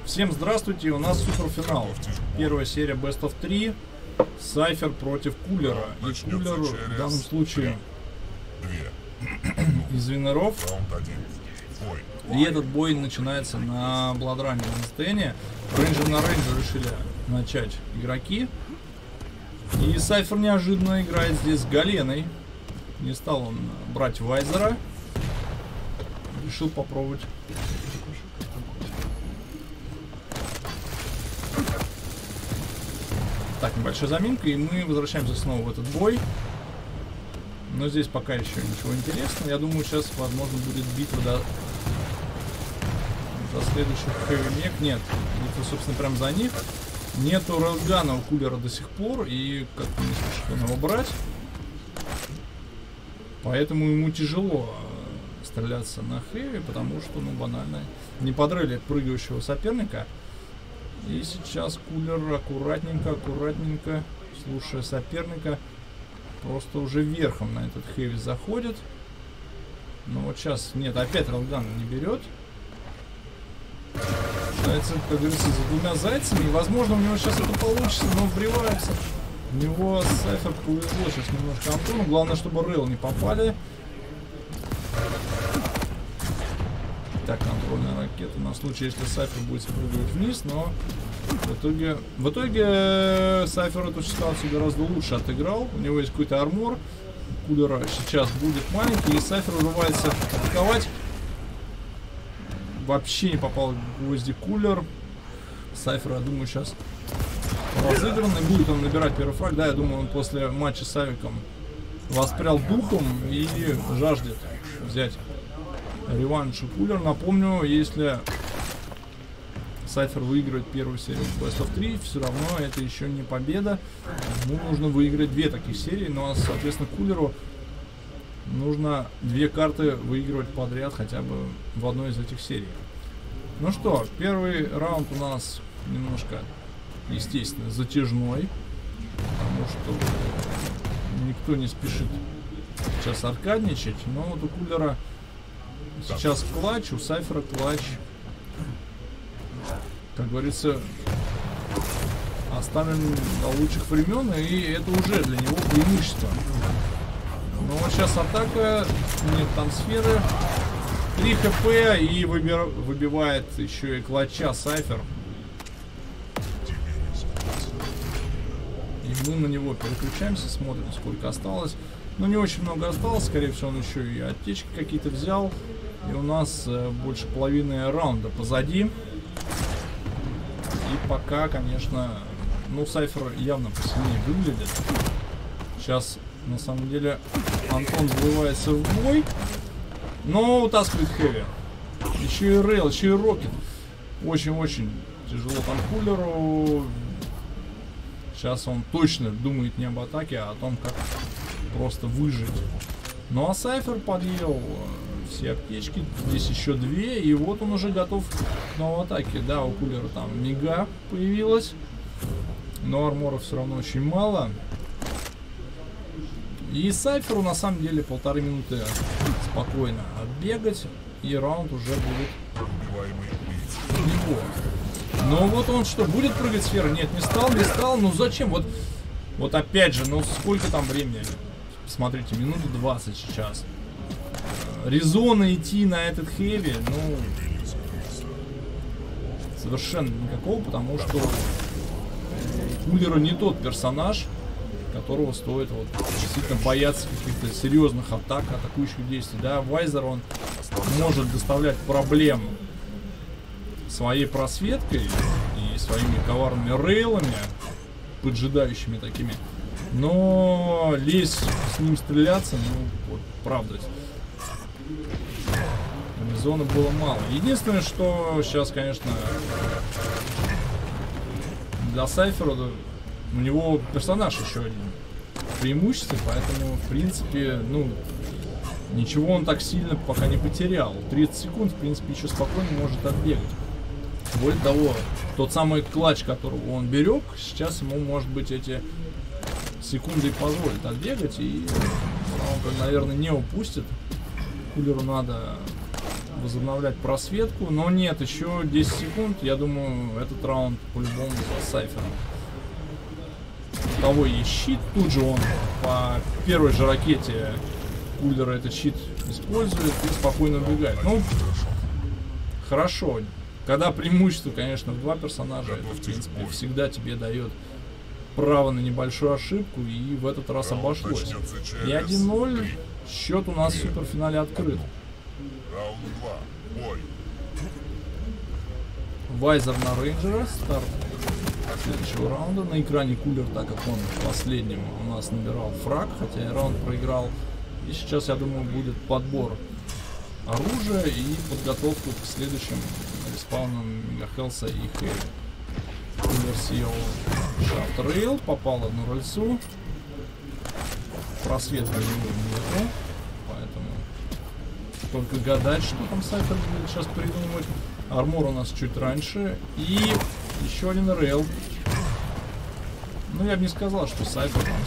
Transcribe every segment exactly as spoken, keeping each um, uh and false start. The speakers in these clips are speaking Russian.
Всем здравствуйте, у нас суперфинал. Первая серия Best of три. Сайфер против Кулера. И Кулер в данном случае из винеров. И этот бой начинается на Бладране Инстене. Рейнджер на рейнджер решили начать игроки. И Сайфер неожиданно играет здесь с Галеной. Не стал он брать Вайзера. Решил попробовать. Так, небольшая заминка, и мы возвращаемся снова в этот бой. Но здесь пока еще ничего интересного. Я думаю, сейчас, возможно, будет битва до, до следующих хэви-мек. Нет, битва, собственно, прям за них. Нету разгана у Кулера до сих пор, и как-то не спешит он его брать. Поэтому ему тяжело стреляться на хэви, потому что, ну, банально не подрыли прыгающего соперника. И сейчас Кулер аккуратненько, аккуратненько, слушая соперника, просто уже верхом на этот хэви заходит. Но вот сейчас, нет, опять ралган не берет. Зайцев, как говорится, за двумя зайцами. И, возможно, у него сейчас это получится, но вбривается. У него Сайфер повезло сейчас немножко Антону. Главное, чтобы рейл не попали. Так, контрольная ракета на случай, если Сайфер будет спрыгивать вниз, но в итоге, в итоге Сайфер эту ситуацию гораздо лучше отыграл. У него есть какой-то армор. Кулера сейчас будет маленький, и Сайфер вырывается атаковать. Вообще не попал в гвозди Кулер. Сайфер, я думаю, сейчас разыгранный. Будет он набирать первый фраг. Да, я думаю, он после матча с Авиком воспрял духом и жаждет взять реванш у Кулер. Напомню, если Сайфер выиграет первую серию Best of три, все равно это еще не победа. Ему нужно выиграть две таких серии, но, соответственно, Кулеру нужно две карты выигрывать подряд хотя бы в одной из этих серий. Ну что, первый раунд у нас немножко, естественно, затяжной, потому что никто не спешит сейчас аркадничать, но вот у Кулера сейчас клатч, у Сайфера клатч, как говорится, оставлен до лучших времен, и это уже для него преимущество. Но вот сейчас атака, нет там сферы, три хп, и выбир, выбивает еще и клатча Сайфер. И мы на него переключаемся, смотрим, сколько осталось. Но не очень много осталось, скорее всего, он еще и аптечки какие-то взял. И у нас э, больше половины раунда позади. И пока, конечно, ну, Сайфер явно посильнее выглядит. Сейчас, на самом деле, Антон врывается в бой, но утаскивает хэви. Еще и рейл, еще и рокет. Очень-очень тяжело там Кулеру. Сейчас он точно думает не об атаке, а о том, как просто выжить. Ну а Сайфер подъел все аптечки, здесь еще две, и вот он уже готов к новой атаке. Да, у Кулера там мега появилась, но армора все равно очень мало. И Сайферу на самом деле полторы минуты спокойно отбегать, и раунд уже будет у него. Но вот он что, будет прыгать сферы? Нет, не стал, не стал. Ну зачем? Вот, вот опять же, ну сколько там времени? Смотрите, минута двадцать сейчас. Резона идти на этот хэви, ну, совершенно никакого, потому что Кулера не тот персонаж, которого стоит вот действительно бояться каких-то серьезных атак, атакующих действий. Да, Вайзер, он может доставлять проблем своей просветкой и своими коварными рейлами, поджидающими такими. Но лезть с ним стреляться, ну, вот, правда, зоны было мало. Единственное, что сейчас, конечно, для Сайфера, у него персонаж еще один преимущество, поэтому, в принципе, ну, ничего он так сильно пока не потерял. тридцать секунд, в принципе, еще спокойно может отбегать. Более того, тот самый клатч, которого он берег, сейчас ему, может быть, эти секунды и позволит отбегать, и он, наверное, не упустит. Кулеру надо возобновлять просветку. Но нет, еще десять секунд. Я думаю, этот раунд по-любому за Сайфером. У того есть щит. Тут же он по первой же ракете Кулера этот щит использует и спокойно убегает. Ну, хорошо. Когда преимущество, конечно, в два персонажа, это, в принципе, всегда тебе дает право на небольшую ошибку, и в этот раз обошлось. И один ноль, счет у нас в суперфинале открыт. Вайзер на рейнджера, старт следующего раунда. На экране Кулер, так как он последним у нас набирал фраг, хотя и раунд проиграл. И сейчас, я думаю, будет подбор оружия и подготовку к следующим респаунам Мегахелса и Хэви. Кулер съел Шафт Рейл, попал одну рельсу. Просвет для него нету, поэтому только гадать, что там Сайфер будет сейчас придумывать. Армор у нас чуть раньше. И еще один рейл. Ну, я бы не сказал, что Сайфер там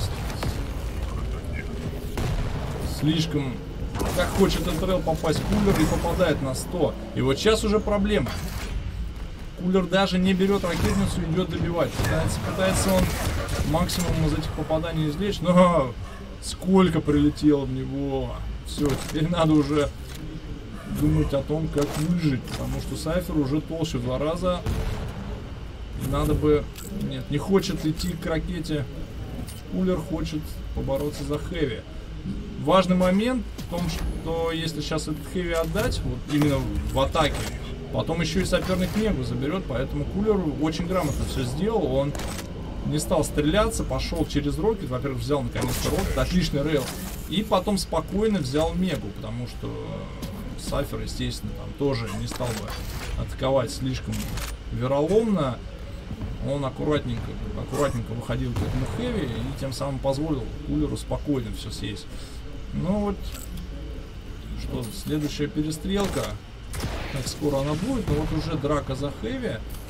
слишком как хочет этот рейл попасть в Кулер и попадает на сто. И вот сейчас уже проблема. Кулер даже не берет ракетницу и идет добивать. Пытается, пытается он максимум из этих попаданий извлечь. Но сколько прилетело в него. Все, теперь надо уже думать о том, как выжить. Потому что Сайфер уже толще в два раза. И надо бы... Нет, не хочет идти к ракете. Кулер хочет побороться за Хэви. Важный момент в том, что если сейчас этот Хэви отдать, вот именно в атаке, потом еще и соперник Мегу заберет, поэтому Кулер очень грамотно все сделал. Он не стал стреляться, пошел через Рокет, во-первых, взял наконец-то Рокет, отличный рейл, и потом спокойно взял Мегу, потому что Сайфер, естественно, там тоже не стал бы атаковать слишком вероломно. Он аккуратненько, аккуратненько выходил к этому Хэви и тем самым позволил Кулеру спокойно все съесть. Ну вот, что, следующая перестрелка, как скоро она будет, но вот уже драка за Хэви.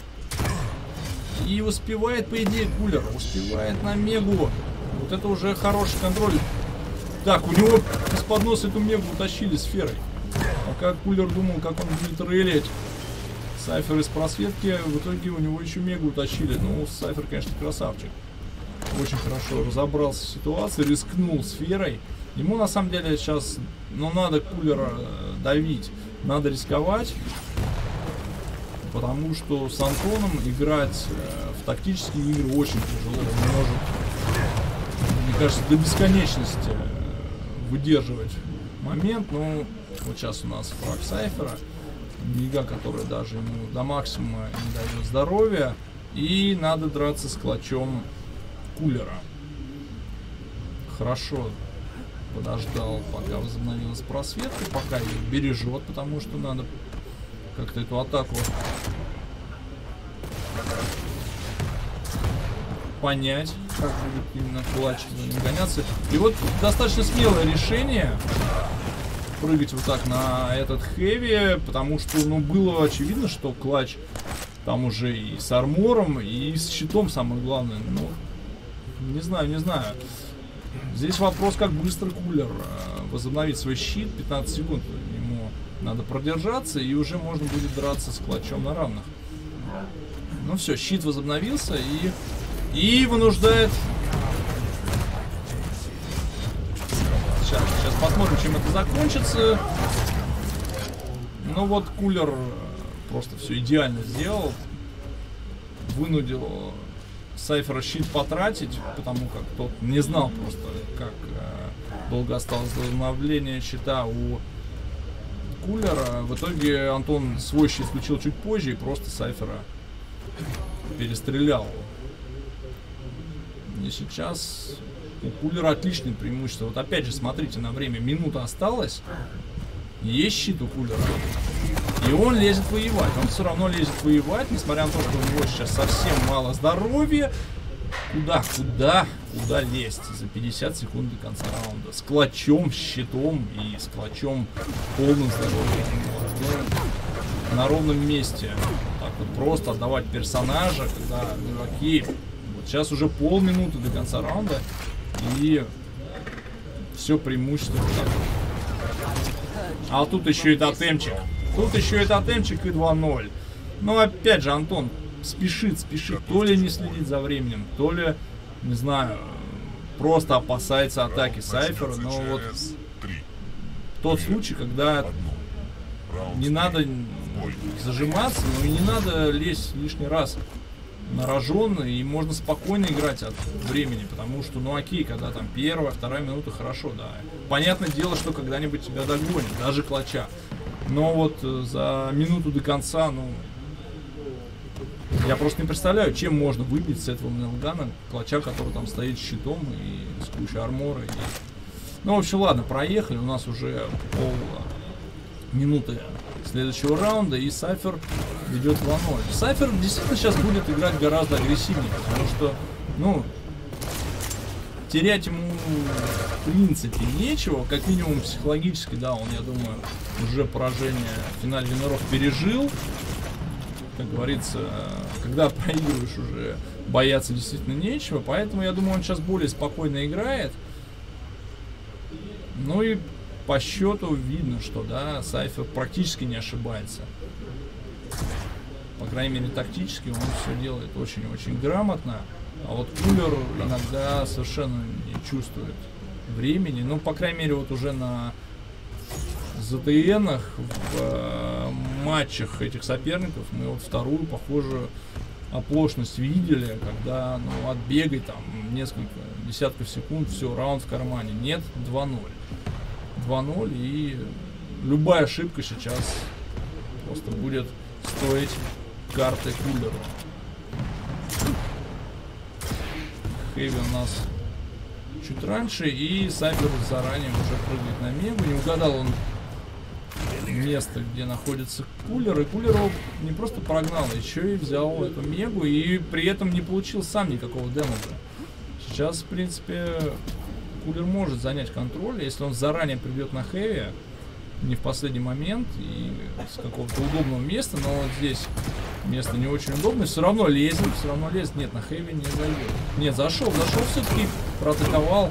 И успевает, по идее, Кулер, успевает на Мегу. Вот это уже хороший контроль. Так, у него из-под носа эту Мегу утащили сферой. Пока Кулер думал, как он будет рейлить Сайфер из просветки, в итоге у него еще Мегу утащили. Ну, Сайфер, конечно, красавчик. Очень хорошо разобрался в ситуации, рискнул сферой. Ему, на самом деле, сейчас, ну, надо Кулера давить, надо рисковать. Потому что с Антоном играть в тактические игры очень тяжело. Он может, мне кажется, до бесконечности выдерживать момент. Но вот сейчас у нас фраг Сайфера. Мега, которая даже ему до максимума не дает здоровья. И надо драться с клатчом Кулера. Хорошо подождал, пока возобновилась просветка. Пока ее бережет, потому что надо как-то эту атаку понять, как будет именно клатч за ним гоняться. И вот достаточно смелое решение прыгать вот так на этот Хэви, потому что, ну, было очевидно, что клатч там уже и с армором, и с щитом, самое главное. Ну, не знаю, не знаю. Здесь вопрос, как быстро Кулер возобновит свой щит. пятнадцать секунд ему надо продержаться, и уже можно будет драться с клатчом на равных. Ну все, щит возобновился, и, и вынуждает... Сейчас, сейчас посмотрим, чем это закончится. Ну вот Кулер просто все идеально сделал. Вынудил Сайфера щит потратить, потому как тот не знал просто, как э, долго осталось до обновления щита у Кулера. В итоге Антон свой щит включил чуть позже и просто Сайфера перестрелял. И сейчас у Кулера отличное преимущество. Вот опять же, смотрите на время. Минута осталась. Есть щит у Кулера. И он лезет воевать. Он все равно лезет воевать, несмотря на то, что у него сейчас совсем мало здоровья. Куда, куда, куда лезть за пятьдесят секунд до конца раунда? С клатчом, с щитом и с клатчом полным здоровьем. Ну, на ровном месте. Так вот просто отдавать персонажа, когда, ну, окей. Вот сейчас уже полминуты до конца раунда. И все преимущество. А тут еще и тотемчик. Тут еще и тотемчик и два ноль. Но опять же, Антон спешит, спешит. То ли не следит за временем, то ли, не знаю, просто опасается атаки Сайфера. Но вот тот случай, когда не надо зажиматься, но и не надо лезть лишний раз на рожон, и можно спокойно играть от времени, потому что, ну окей, когда там первая, вторая минута, хорошо, да. Понятное дело, что когда-нибудь тебя догонят, даже клатча. Но вот за минуту до конца, ну, я просто не представляю, чем можно выбить с этого Нелгана клатча, который там стоит с щитом и с кучей армора. И... Ну, в общем, ладно, проехали, у нас уже пол минуты следующего раунда, и Сайфер ведет два ноль. Сайфер действительно сейчас будет играть гораздо агрессивнее, потому что, ну, терять ему в принципе нечего, как минимум психологически, да, он, я думаю, уже поражение в финале Виноров пережил. Как говорится, когда проигрываешь, уже бояться действительно нечего, поэтому, я думаю, он сейчас более спокойно играет. Ну и по счету видно, что, да, Сайфер практически не ошибается. По крайней мере, тактически он все делает очень-очень грамотно. А вот Кулер иногда совершенно не чувствует времени. Ну, по крайней мере, вот уже на ЗТНах, в э, матчах этих соперников мы вот вторую похожую оплошность видели, когда, ну, отбегай там несколько десятков секунд, все, раунд в кармане. Нет, два ноль. два ноль, и любая ошибка сейчас просто будет стоить карты Кулеру. Хэви у нас чуть раньше, и Сайфер заранее уже прыгает на мегу. Не угадал он место, где находится Кулер, и Кулер его не просто прогнал, еще и взял эту мегу, и при этом не получил сам никакого дэмэджа. Сейчас, в принципе, Кулер может занять контроль, если он заранее придет на хэви, не в последний момент и с какого-то удобного места, но вот здесь место не очень удобное, все равно лезет, все равно лезет, нет, на хэви не зайдет. Нет, зашел, зашел все-таки, проатаковал.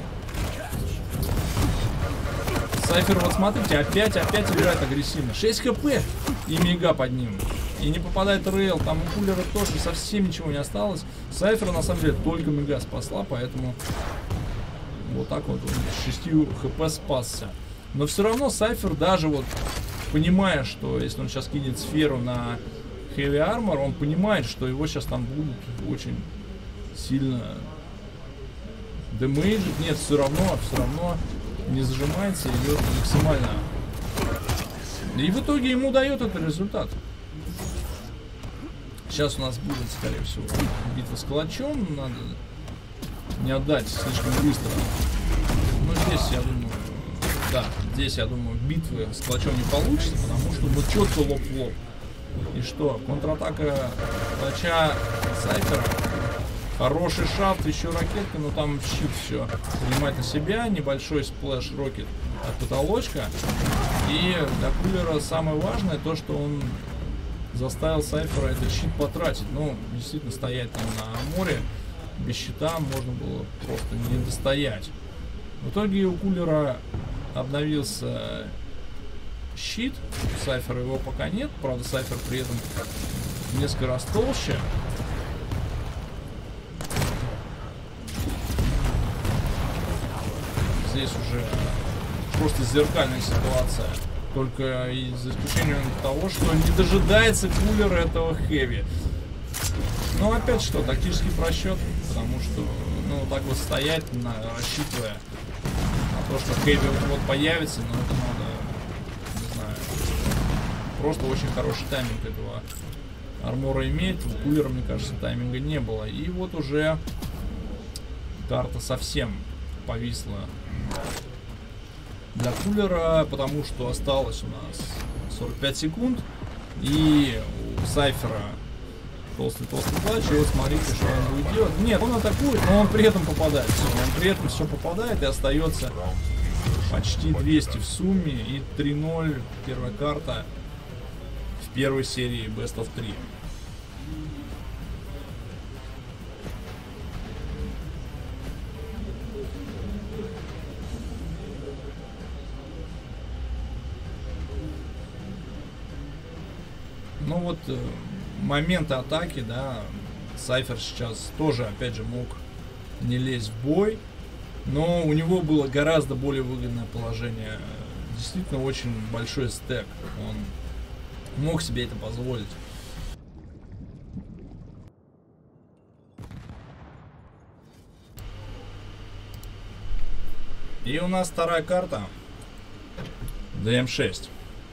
Сайфер, вот смотрите, опять, опять играет агрессивно. шесть хп и мега под ним. И не попадает рейл, там у Кулера тоже совсем ничего не осталось. Сайфера на самом деле только мега спасла, поэтому вот так вот он с шестью хп спасся. Но все равно Сайфер, даже вот понимая, что если он сейчас кинет сферу на Heavy Armor, он понимает, что его сейчас там будут очень сильно демейджить. Нет, все равно, все равно не зажимается, идет максимально. И в итоге ему дает этот результат. Сейчас у нас будет, скорее всего, битва с клатчом. Надо не отдать слишком быстро. Но здесь, я думаю, да, здесь, я думаю, битвы с клатчом не получится, потому что ну четко лоб в лоб. И что, контратака клатча Сайфера. Хороший шафт, еще ракетка, но там щит все принимать на себя. Небольшой сплэш рокет от потолочка. И для Кулера самое важное то, что он заставил Сайфера этот щит потратить. Ну, действительно, стоять там на море без щита можно было просто не достоять. В итоге у Кулера обновился щит. У Сайфера его пока нет. Правда, Сайфер при этом несколько раз толще. Здесь уже просто зеркальная ситуация. Только и за исключением того, что не дожидается Кулер этого хэви. Но опять что, тактический просчет, потому что, ну, так вот стоять, на, рассчитывая на то, что хэви вот появится, но это надо, не знаю, просто очень хороший тайминг этого армора иметь. У Кулера, мне кажется, тайминга не было. И вот уже карта совсем повисла для Кулера, потому что осталось у нас сорок пять секунд, и у Сайфера толстый-толстый клатч, и вот смотрите, что он будет делать. Нет, он атакует, но он при этом попадает. Все, он при этом все попадает, и остается почти двести в сумме, и три ноль, первая карта в первой серии Best of три. вот э, моменты атаки, да, Сайфер сейчас тоже, опять же, мог не лезть в бой, но у него было гораздо более выгодное положение. Действительно очень большой стэк. Он мог себе это позволить. И у нас вторая карта. ди эм шесть.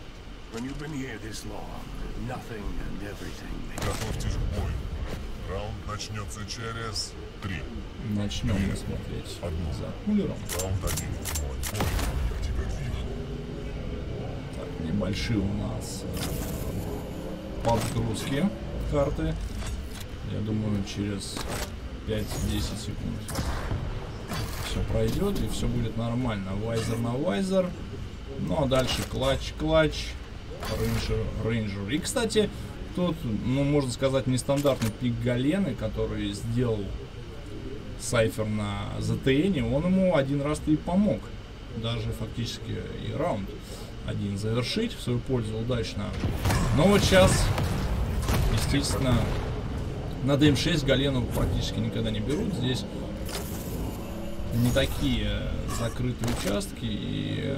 Готовьтесь к бою. Раунд начнется через три. Начнем мы смотреть Одну. за кулером. Раунд один. Бой. Бой. Я тебя вижу. Так, небольшие у нас э, подгрузки карты. Я думаю, через пять-десять секунд все пройдет и все будет нормально. Вайзер на вайзер. Ну а дальше клатч, клатч, рейнджер, рейнджер. И, кстати, тот, ну, можно сказать, нестандартный пик Галены, который сделал Сайфер на зэ тэ эн, он ему один раз-то и помог. Даже фактически и раунд один завершить в свою пользу удачно. Но вот сейчас, естественно, на ди эм шесть Галену практически никогда не берут. Здесь не такие закрытые участки, и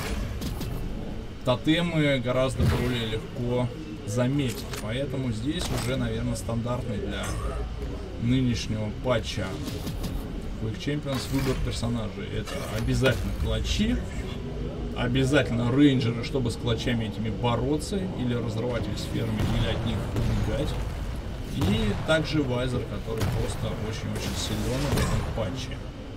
тотемы гораздо более легко заметить. Поэтому здесь уже, наверное, стандартный для нынешнего патча Quake Champions выбор персонажей. Это обязательно клатчи, обязательно рейнджеры, чтобы с клатчами этими бороться, или разрыватель сферами, или от них убегать. И также Вайзер, который просто очень-очень силен в этом патче.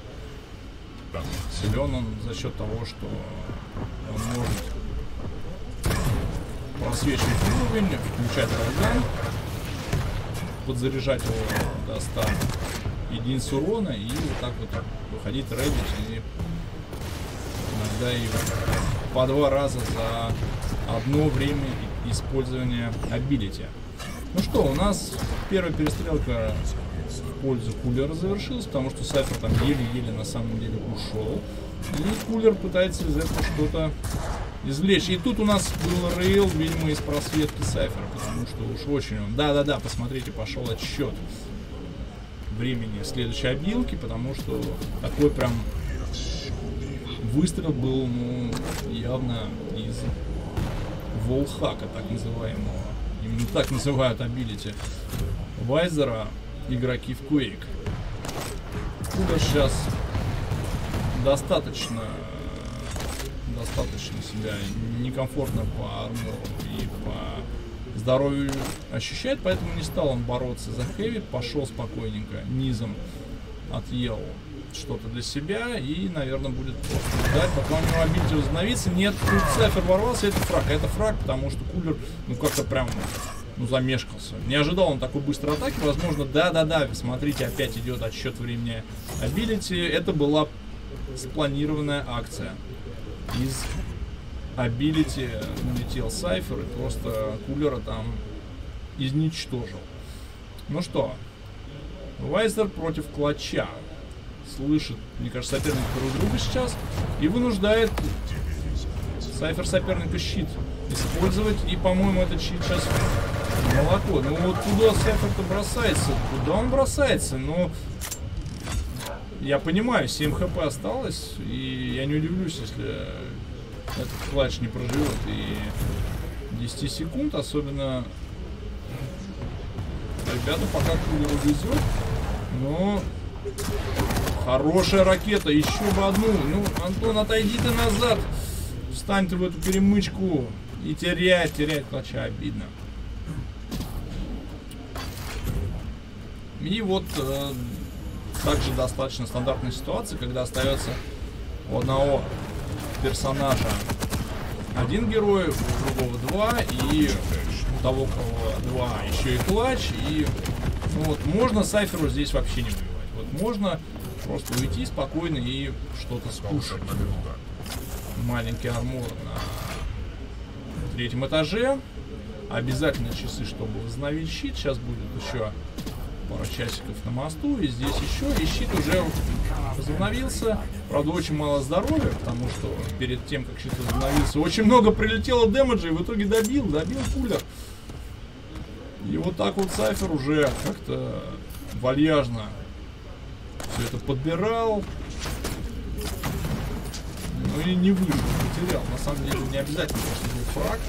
Силен он за счет того, что он может просвечивать уровень, включать роган, подзаряжать его до ста единиц урона и вот так вот выходить рейдить, и иногда и по два раза за одно время использования абилити. Ну что, у нас первая перестрелка в пользу кулера завершилась, потому что Сайфер там еле-еле на самом деле ушел. И кулер пытается из этого что-то извлечь. И тут у нас был рейл, видимо, из просветки Сайфера, потому что уж очень он... Да-да-да, посмотрите, пошел отсчет времени следующей обилки, потому что такой прям выстрел был, ну, явно из волхака, так называемого. Именно так называют абилити Вайзера игроки в Quake. Кулер сейчас достаточно достаточно себя некомфортно по армору и по здоровью ощущает, поэтому не стал он бороться за хэви, пошел спокойненько низом, отъел что-то для себя и, наверное, будет просто ждать, пока у него абилити возобновится. Нет, тут Сайфер ворвался, это фраг, это фраг, потому что кулер, ну, как-то прям, ну, замешкался. Не ожидал он такой быстрой атаки, возможно, да-да-да, смотрите, опять идет отсчет времени абилити, это была спланированная акция. Из абилити улетел Сайфер и просто кулера там изничтожил. Ну что, Вайзер против клатча. Слышит, мне кажется, соперник друг друга сейчас и вынуждает Сайфер соперника щит использовать. И, по-моему, этот щит сейчас молоко. Ну вот куда Сайфер-то бросается? Куда он бросается? Ну, я понимаю, семь хп осталось, и я не удивлюсь, если этот клатч не проживет и десять секунд, особенно ребята пока кулеру везет, но хорошая ракета, еще бы одну. Ну, Антон, отойди ты назад, встань ты в эту перемычку и терять, терять клатча обидно. И вот э, также достаточно стандартная ситуация, когда остается у одного персонажа один герой, у другого два, и у того, у кого два, еще и клатч. И ну, вот, можно Сайферу здесь вообще не воевать. Вот можно просто уйти спокойно и что-то скушать. Маленький армор на третьем этаже. Обязательно часы, чтобы восстановить щит. Сейчас будет еще пара часиков на мосту, и здесь еще, и щит уже возобновился. Правда, очень мало здоровья, потому что перед тем, как щит возобновился, очень много прилетело дэмэджа, и в итоге добил, добил кулер. И вот так вот Сайфер уже как-то вальяжно все это подбирал. Ну и не выжил, потерял. На самом деле не обязательно был фраг.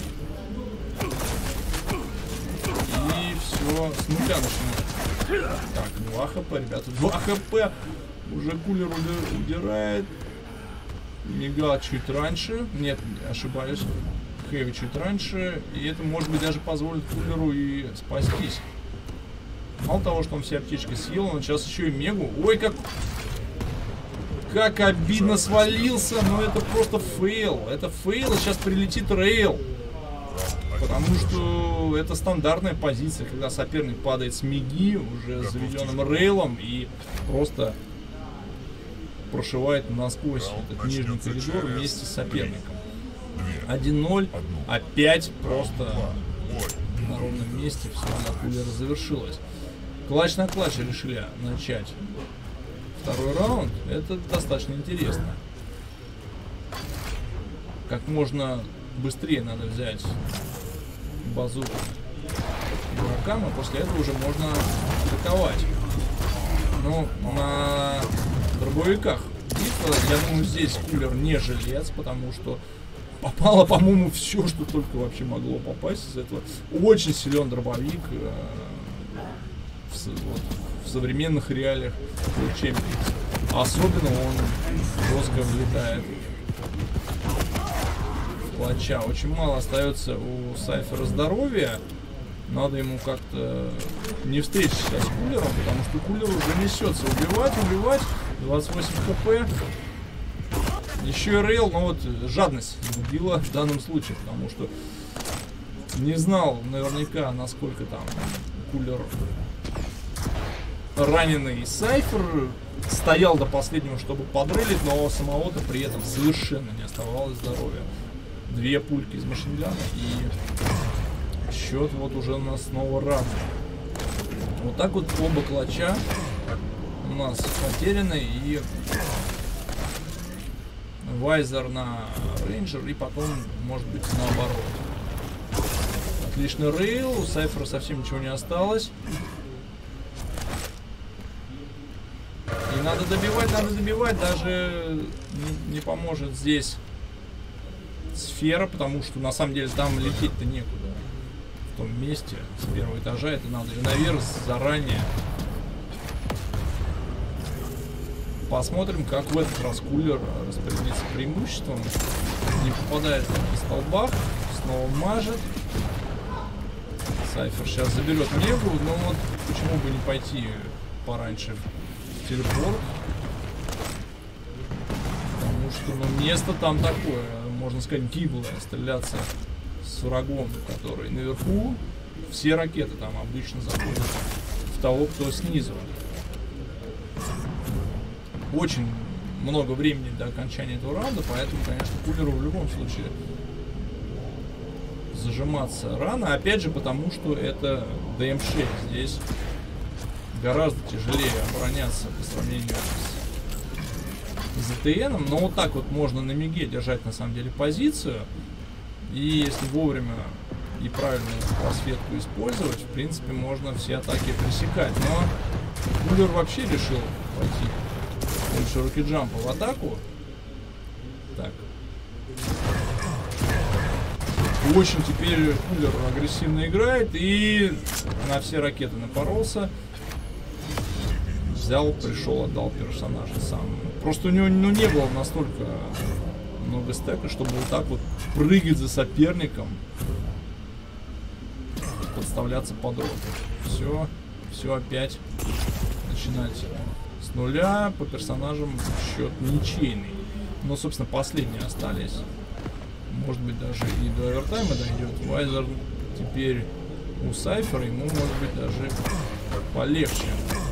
И все с нуля начинает. Так, два хп, ребята. два хп. Уже кулер удирает. Мигал чуть раньше. Нет, ошибаюсь. Хэви чуть раньше. И это, может быть, даже позволит кулеру и спастись. Мало того, что он все аптечки съел, он сейчас еще и мегу. Ой, как... Как обидно свалился. Но это просто фейл. Это фейл. И сейчас прилетит рейл. Потому что это стандартная позиция, когда соперник падает с миги уже с заведенным рейлом и просто прошивает насквозь этот нижний коридор вместе с соперником. один ноль. Опять просто на ровном месте все на кулера завершилось. Клатч на клатч решили начать второй раунд. Это достаточно интересно. Как можно быстрее надо взять базуку игрокам, а после этого уже можно атаковать. Ну, на дробовиках битва, я думаю, здесь кулер не жилец, потому что попало, по-моему, все, что только вообще могло попасть из этого. Очень силен дробовик э, в, вот, в современных реалиях Champions. Особенно он жестко влетает в клатча. Очень мало остается у Сайфера здоровья. Надо ему как-то не встретиться сейчас с кулером, потому что кулер уже несется. Убивать, убивать. двадцать восемь хп. Еще и рейл, но вот жадность убила в данном случае, потому что не знал наверняка, насколько там кулер раненый. Сайфер стоял до последнего, чтобы подрылить, но самого-то при этом совершенно не оставалось здоровья. Две пульки из машингана и счет вот уже у нас снова равный. Вот так вот оба клатча у нас потеряны, и Вайзер на рейнджер, и потом, может быть, наоборот. Отличный рейл, у Сайфера совсем ничего не осталось. И надо добивать, надо добивать, даже не, не поможет здесь сфера, потому что на самом деле там лететь-то некуда. В том месте с первого этажа это надо и наверх заранее. Посмотрим, как в этот раз кулер распределится преимуществом. Не попадает на столбах, снова мажет. Сайфер сейчас заберет мегу, но вот почему бы не пойти пораньше в телепорт. Потому что ну, место там такое, можно сказать, гиблое, стреляться с врагом, который наверху. Все ракеты там обычно заходят в того, кто снизу. Очень много времени до окончания этого раунда, поэтому, конечно, кулеру в любом случае зажиматься рано. Опять же, потому что это ди эм шесть. Здесь гораздо тяжелее обороняться по сравнению с зэ тэ эном. Но вот так вот можно на миге держать, на самом деле, позицию. И если вовремя и правильную просветку использовать, в принципе, можно все атаки пресекать. Но кулер вообще решил пойти широкий джамп в атаку. Так. Очень теперь кулер агрессивно играет и на все ракеты напоролся. Взял, пришел, отдал персонажа сам. Просто у него ну, не было настолько много стека, чтобы вот так вот прыгать за соперником, подставляться под роты. Все, все опять начинать с нуля. По персонажам счет ничейный. Но, собственно, последние остались. Может быть, даже и до овертайма дойдет. Вайзер теперь у Сайфера, ему может быть даже полегче.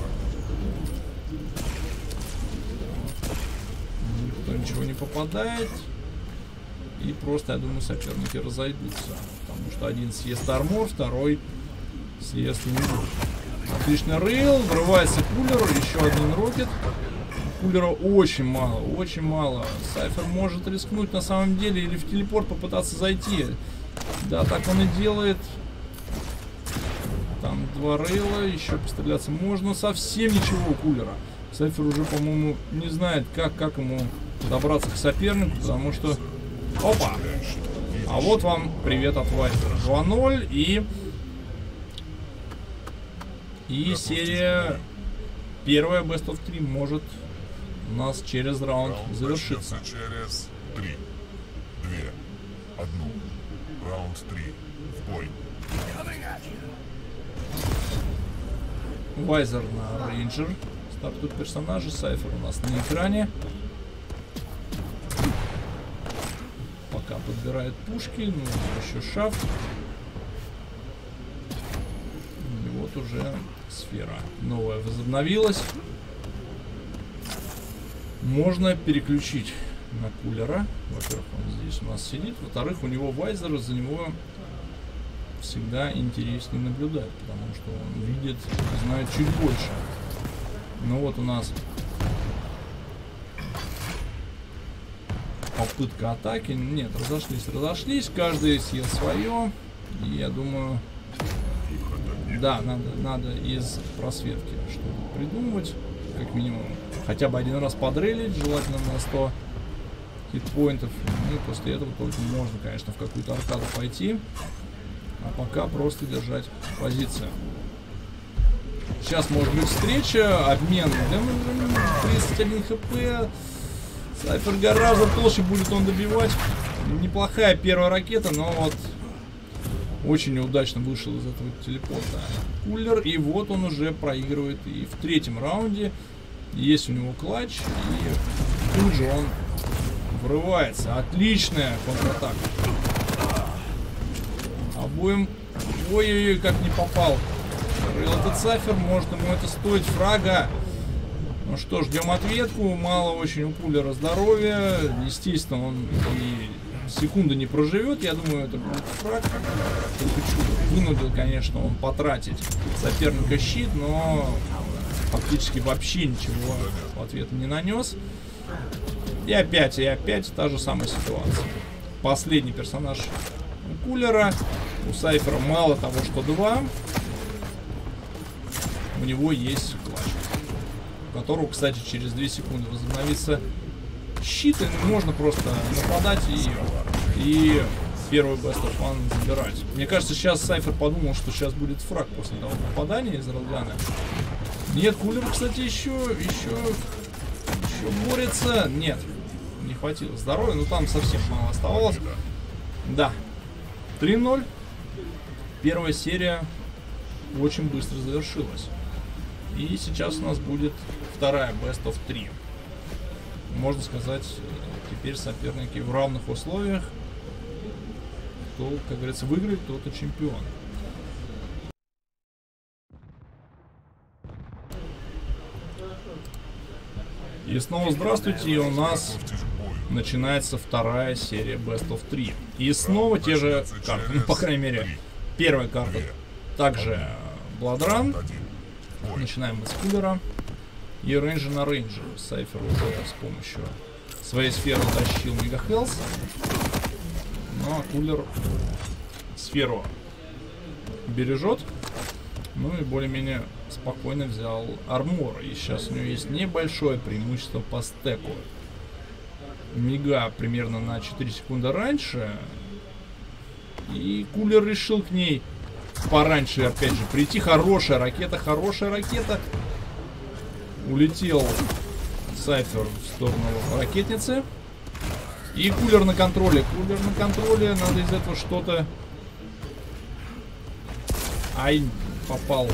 Никто ничего не попадает. И просто, я думаю, соперники разойдутся. Потому что один съест армор, второй съест миду. Отличный рейл, врывается кулер, еще один рокет. Кулера очень мало, очень мало. Сайфер может рискнуть на самом деле или в телепорт попытаться зайти. Да, так он и делает. два рейла, еще постреляться можно. Совсем ничего у Кулера. Сайфер уже, по-моему, не знает, как, как ему добраться к сопернику, потому что... Опа! А вот вам привет от Вайзера. два ноль и... И серия первая Best of три может у нас через раунд завершиться. Через три, две, одну. Раунд три. В бой. Вайзер на рейнджер. Стартуют персонажи. Сайфер у нас на экране. Пока подбирает пушки. Ну, еще шаф. И вот уже сфера новая возобновилась. Можно переключить на Кулера. Во-первых, он здесь у нас сидит. Во-вторых, у него Вайзер, за него всегда интереснее наблюдать, потому что он видит, знает чуть больше. Ну вот у нас попытка атаки. Нет, разошлись, разошлись. Каждый съел свое. И я думаю, да, надо, надо из просветки что-то придумывать. Как минимум, хотя бы один раз подрелить, желательно на сто хитпоинтов. Ну и после этого только можно, конечно, в какую-то аркаду пойти. А пока просто держать позицию. Сейчас может быть встреча, обмен. тридцать один хп. Сайфер гораздо толще будет он добивать. Неплохая первая ракета, но вот очень неудачно вышел из этого телепорта Кулер. И вот он уже проигрывает и в третьем раунде. Есть у него клатч. И тут же он врывается. Отличная контратака. Обоим. Ой-ой-ой, как не попал. Этот Сайфер, может ему это стоить фрага. Ну что, ждем ответку. Мало очень у Кулера здоровья. Естественно, он и секунды не проживет. Я думаю, это будет фраг. Вынудил, конечно, он потратить соперника щит, но фактически вообще ничего в ответ не нанес. И опять, и опять та же самая ситуация. Последний персонаж у Кулера. У Сайфера мало того, что два. У него есть клатч, у которого, кстати, через две секунды возобновится щит, и можно просто нападать и, и первый Best of One забирать. Мне кажется, сейчас Сайфер подумал, что сейчас будет фраг после того попадания из Релгана. Нет, Кулер, кстати, еще, еще, еще борется. Нет, не хватило здоровья, но там совсем мало оставалось. Да, три ноль. Первая серия очень быстро завершилась. И сейчас у нас будет вторая Best of три. Можно сказать, теперь соперники в равных условиях. Кто, как говорится, выиграет, тот и чемпион. И снова здравствуйте, и у нас начинается вторая серия Best of три. И снова те же карты, ну, по крайней мере, первая карта также Бладран. Начинаем мы с Кулера. И рейнджер на рейнджер. Сайфер уже с помощью своей сферы тащил Мега Хелс. Ну а Кулер сферу бережет. Ну и более-менее спокойно взял армор. И сейчас у него есть небольшое преимущество по стеку. Мега примерно на четыре секунды раньше. И Кулер решил к ней пораньше, опять же, прийти. Хорошая ракета, хорошая ракета. Улетел Сайфер в сторону ракетницы. И Кулер на контроле. Кулер на контроле. Надо из этого что-то... Ай, попал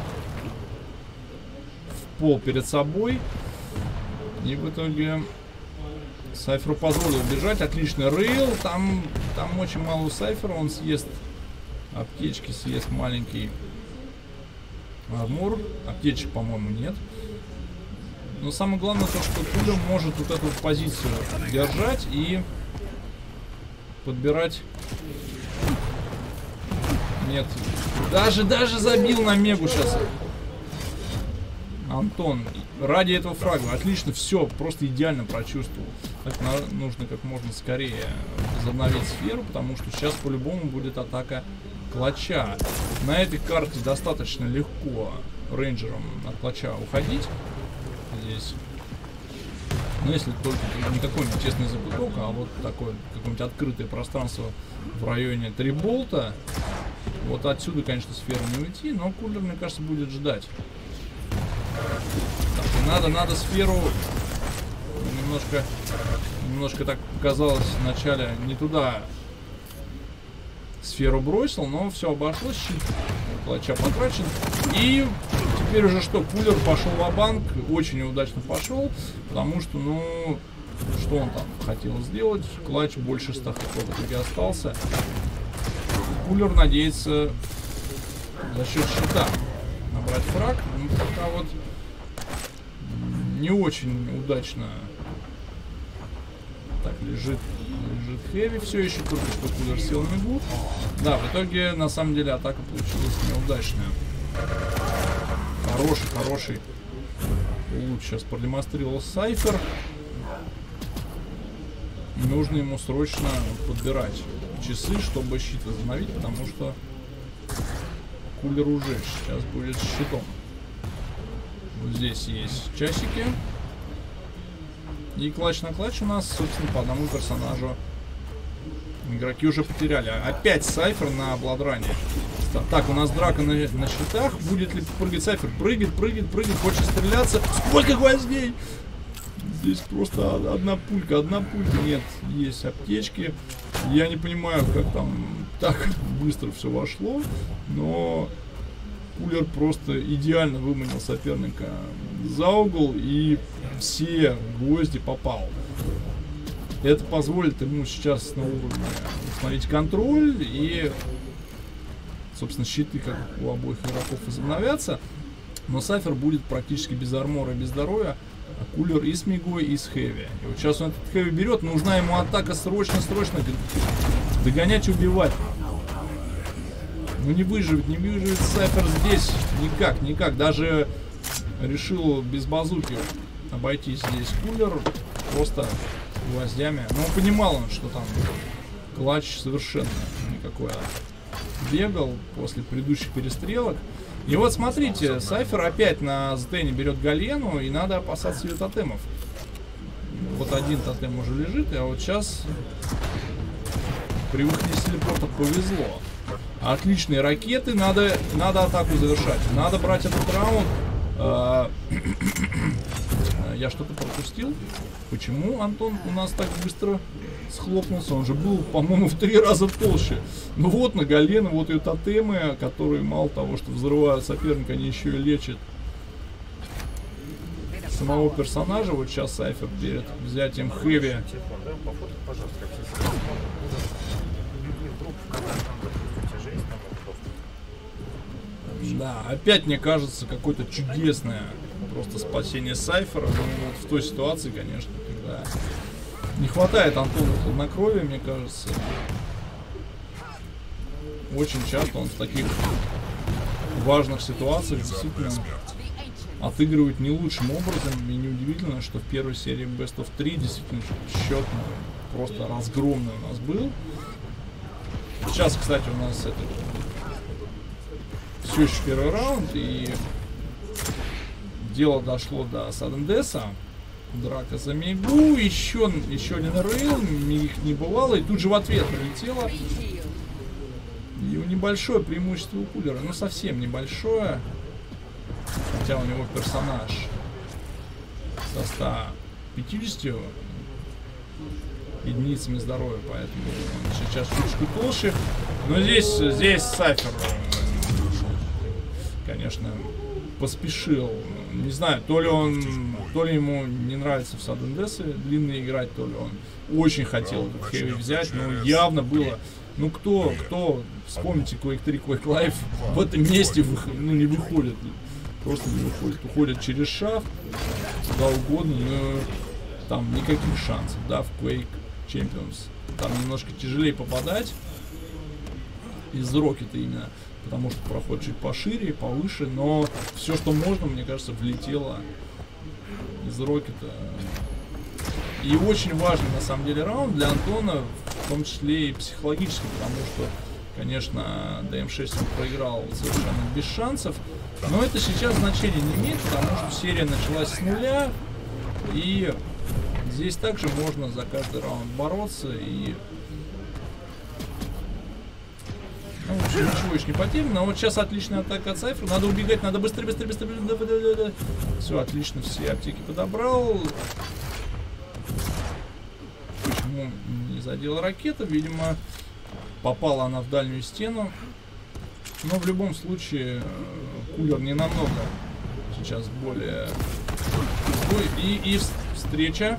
в пол перед собой. И в итоге Сайферу позволил бежать. Отличный рейл. Там, там очень мало у Сайфера. Он съест аптечки, съест маленький армор. Аптечек, по-моему, нет. Но самое главное то, что Кулер может вот эту позицию держать и подбирать. Нет. Даже, даже забил на Мегу сейчас. Антон. Ради этого фрага. Отлично, все. Просто идеально прочувствовал. Так, нужно как можно скорее возобновить сферу, потому что сейчас по-любому будет атака Клатча. На этой карте достаточно легко рейнджерам от клатча уходить. Здесь. Но если только не какой-нибудь тесный закуток, а вот такое какое-нибудь открытое пространство в районе три болта. Вот отсюда, конечно, сферу не уйти, но кулер, мне кажется, будет ждать. Так, надо, надо сферу немножко, немножко так показалось вначале не туда сферу бросил, но все обошлось, щит клатча потрачен. И теперь уже что, кулер пошел ва-банк, очень неудачно пошел, потому что, ну, что он там хотел сделать, клатч больше ста хп в итоге остался. Кулер надеется за счет щита набрать фраг, но пока вот не очень удачно так лежит, лежит Хэви все еще, только что кулер сел на мигу. Да, в итоге на самом деле атака получилась неудачная. Хороший, хороший луч сейчас продемонстрировал Сайфер. Нужно ему срочно подбирать часы, чтобы щит возобновить, потому что кулер уже сейчас будет с щитом. Вот здесь есть часики. И клатч на клатч у нас, собственно, по одному персонажу игроки уже потеряли. Опять Сайфер на Бладране. Так, у нас драка на, на щитах. Будет ли прыгать Сайфер? Прыгает, прыгает, прыгает, хочет стреляться. Сколько гвоздей! Здесь просто одна пулька, одна пулька. Нет, есть аптечки. Я не понимаю, как там так быстро все вошло, но кулер просто идеально выманил соперника за угол и все гвозди попал. Это позволит ему сейчас на уровне установить контроль и, собственно, щиты, как у обоих игроков, возобновятся. Но Сайфер будет практически без армора и без здоровья. А кулер и с мигой, и с Хэви. И вот сейчас он этот Хэви берет, нужна ему атака срочно-срочно. Догонять и убивать. Ну не выживет, не выживет Сайфер здесь. Никак, никак. Даже решил без базуки обойтись здесь кулер. Просто гвоздями. Но он понимал, он, что там клатч совершенно никакой. Бегал после предыдущих перестрелок. И вот смотрите, Сайфер опять на Зене берет Галену, и надо опасаться ее тотемов. Вот один тотем уже лежит, а вот сейчас при выходе с телепорта повезло. Отличные ракеты, надо, надо атаку завершать. Надо брать этот раунд. Я что-то пропустил. Почему Антон у нас так быстро схлопнулся? Он же был, по-моему, в три раза толще. Ну вот на Галену, вот ее тотемы, которые мало того, что взрывают соперника, они еще и лечат самого персонажа. Вот сейчас Сайфер перед взятием Хэви. Да, опять мне кажется какое-то чудесное просто спасение Сайфера. Ну, вот в той ситуации, конечно, когда не хватает Антону хладнокровия, мне кажется. Очень часто он в таких важных ситуациях действительно отыгрывает не лучшим образом. И неудивительно, что в первой серии Best of три действительно счет просто разгромный у нас был. Сейчас, кстати, у нас это все еще первый раунд, и дело дошло до Садендеса. Драка за мигу, еще, еще один рейл, их не бывало, и тут же в ответ прилетело. И небольшое преимущество у кулера, ну совсем небольшое. Хотя у него персонаж со ста пятьюдесятью единицами здоровья, поэтому он сейчас чуточку толще. Но здесь, здесь Сайфер, конечно, поспешил. Не знаю, то ли он, то ли ему не нравится в Садендесе длинно играть, то ли он очень хотел этот Хэви взять, но явно было. Ну кто, кто, вспомните Quake три, Quake Live, в этом месте ну, не выходит, просто не выходит, уходят через шафт, куда угодно, но там никаких шансов, да, в Quake Champions. Там немножко тяжелее попадать из рокета именно, потому что проход чуть пошире, повыше, но все, что можно, мне кажется, влетело из рокета. И очень важный, на самом деле, раунд для Антона, в том числе и психологически, потому что Конечно, дэ эм шесть он проиграл совершенно без шансов. Но это сейчас значения не имеет, потому что серия началась с нуля. И здесь также можно за каждый раунд бороться. И... ну, в общем, ничего еще не потеряно. Но вот сейчас отличная атака от Сайфера. Надо убегать, надо быстрее, быстрее, быстрее. Все, отлично, все аптеки подобрал. Почему не задела ракета? Видимо, попала она в дальнюю стену. Но в любом случае кулер не намного сейчас более... Ой, и, и встреча.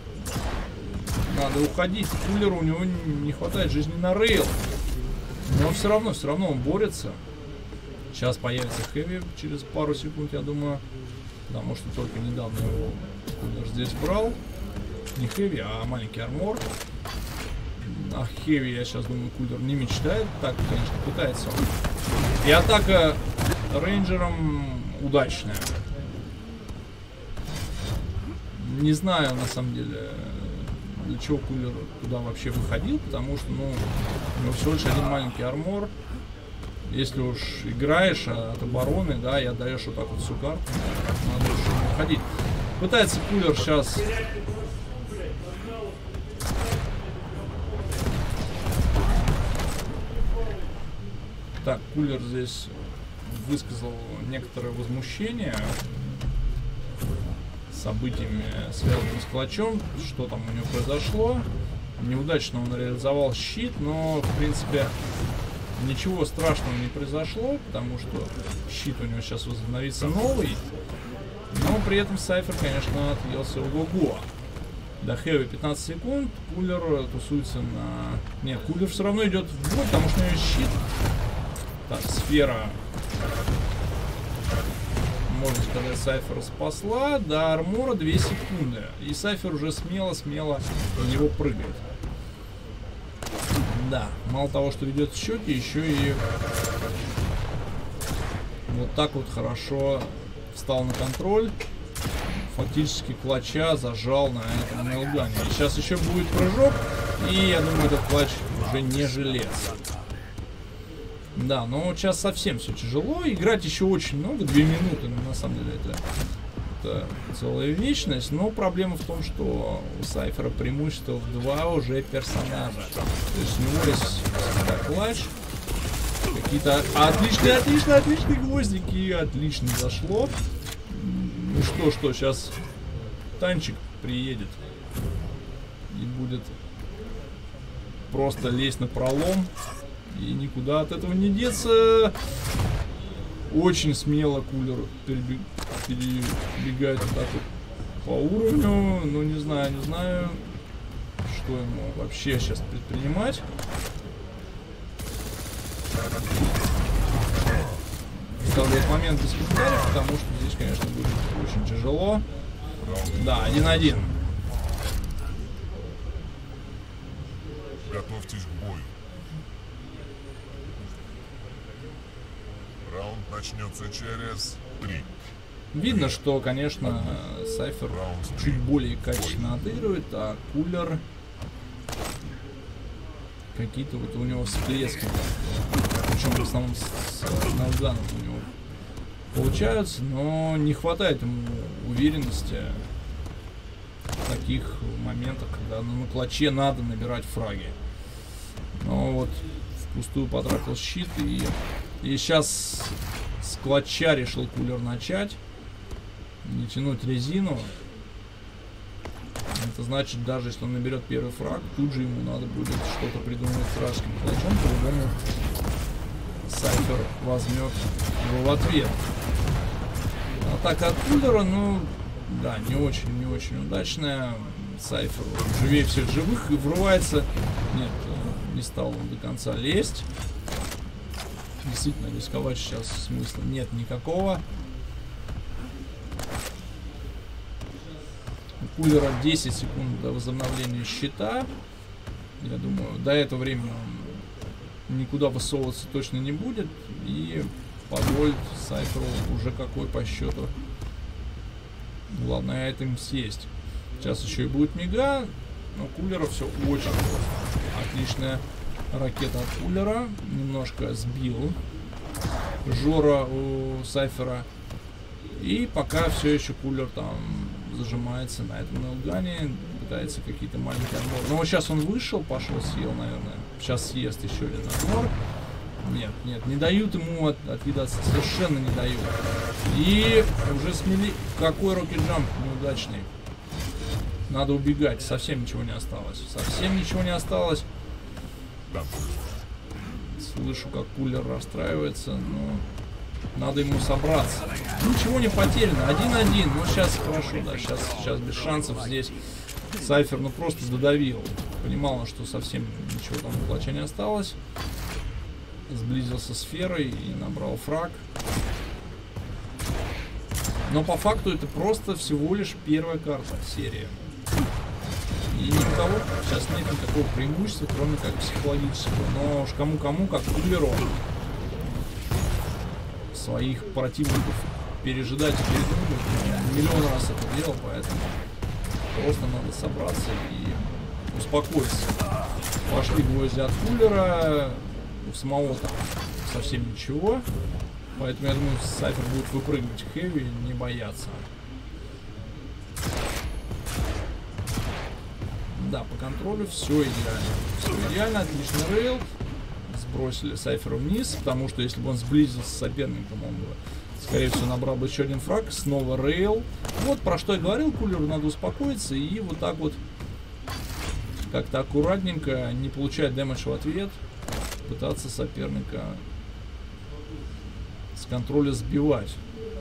Надо уходить. Кулеру у него не хватает жизни на рейл. Но все равно, все равно он борется. Сейчас появится хэви через пару секунд, я думаю. Потому что только недавно его кулер здесь брал. Не хэви, а маленький армор. А хэви, я сейчас думаю, кулер не мечтает. Так, конечно, пытается он. И атака рейнджером удачная. Не знаю, на самом деле, для чего кулер туда вообще выходил, потому что, ну, у него всего лишь один маленький армор. Если уж играешь от обороны, да, и отдаешь вот так вот всю карту, надо уж выходить. Пытается кулер сейчас... Так, кулер здесь высказал некоторое возмущение событиями, связанными с клатчом, что там у него произошло. Неудачно он реализовал щит, но, в принципе, ничего страшного не произошло, потому что щит у него сейчас возобновится новый. Но при этом Сайфер, конечно, отъелся ого-го. До хэви пятнадцать секунд, кулер тусуется на... Нет, кулер все равно идет в бой, потому что у него щит. Так, сфера, можно сказать, Сайфера спасла. До армора две секунды. И Сайфер уже смело-смело в него прыгает. Да, мало того, что ведет в счете, еще и вот так вот хорошо встал на контроль. Фактически клатча зажал на этом нейлгане. И сейчас еще будет прыжок. И я думаю, этот клатч уже не желез. Да, но сейчас совсем все тяжело. Играть еще очень много, две минуты, но на самом деле это, это целая вечность. Но проблема в том, что у Сайфера преимущество в два уже персонажа. То есть у него есть всегда клатч. Какие-то отличные, отличные, отличные гвоздики. Отлично зашло. Ну что, что, сейчас танчик приедет и будет просто лезть на пролом. И никуда от этого не деться. Очень смело кулер перебег... перебегает вот так вот по уровню. Ну, не знаю, не знаю, что ему вообще сейчас предпринимать. Вставляет момент без комментариев, потому что здесь, конечно, будет очень тяжело. Да, один-один. Готовьтесь к бою. Раунд начнется через три. Видно, что, конечно, Сайфер чуть более качественно отыгрывает, а кулер какие-то вот у него всплески. Причем в основном с, с наузганом у него получаются, но не хватает ему уверенности в таких моментах, когда ну, на клатче надо набирать фраги. Но вот впустую потратил щит, и, и сейчас с клатча решил кулер начать. Не тянуть резину. Это значит, даже если он наберет первый фраг, тут же ему надо будет что-то придумать с вражеским клатчом, по-другому Сайфер возьмет его в ответ. Атака от кулера, ну, да, не очень, не очень удачная. Сайфер живее всех живых и врывается. Нет, не стал он до конца лезть. Действительно, рисковать сейчас смысла нет никакого. У кулера десять секунд до возобновления щита. Я думаю, до этого времени он никуда высовываться точно не будет. И позволит Сайферу уже какой по счету. Главное это им съесть. Сейчас еще и будет мига. Но кулера все очень отличная ракета от Кулера. Немножко сбил Жора у Сайфера. И пока все еще Кулер там зажимается на этом нейлгане. Пытается какие-то маленькие отборы. Но вот сейчас он вышел, пошел, съел, наверное. Сейчас съест еще один отбор. Нет, нет, не дают ему от, откидаться. Совершенно не дают. И уже смели... Какой рокет-джамп неудачный. Надо убегать. Совсем ничего не осталось. Совсем ничего не осталось. Слышу, как Кулер расстраивается, но надо ему собраться. Ничего не потеряно. один-один. Ну, сейчас хорошо, да. Сейчас, сейчас без шансов здесь. Сайфер, ну, просто додавил. Понимал, что совсем ничего там у клатча не осталось. Сблизился с сферой и набрал фраг. Но по факту это просто всего лишь первая карта серии. И ни у кого сейчас нет никакого преимущества, кроме как психологического. Но уж кому-кому, как Кулеру, своих противников пережидать и передумать. Миллион раз это делал, поэтому просто надо собраться и успокоиться. Пошли гвозди от Кулера. У самого там совсем ничего. Поэтому я думаю, Сайфер будет выпрыгивать хэви, не бояться. Да, по контролю все идеально. Все идеально, отличный рейл. Сбросили Сайфера вниз, потому что если бы он сблизился с соперником, он бы, скорее всего, набрал бы еще один фраг. Снова рейл. Вот про что я говорил, Кулеру надо успокоиться и вот так вот как-то аккуратненько, не получая дэмэдж в ответ, пытаться соперника с контроля сбивать.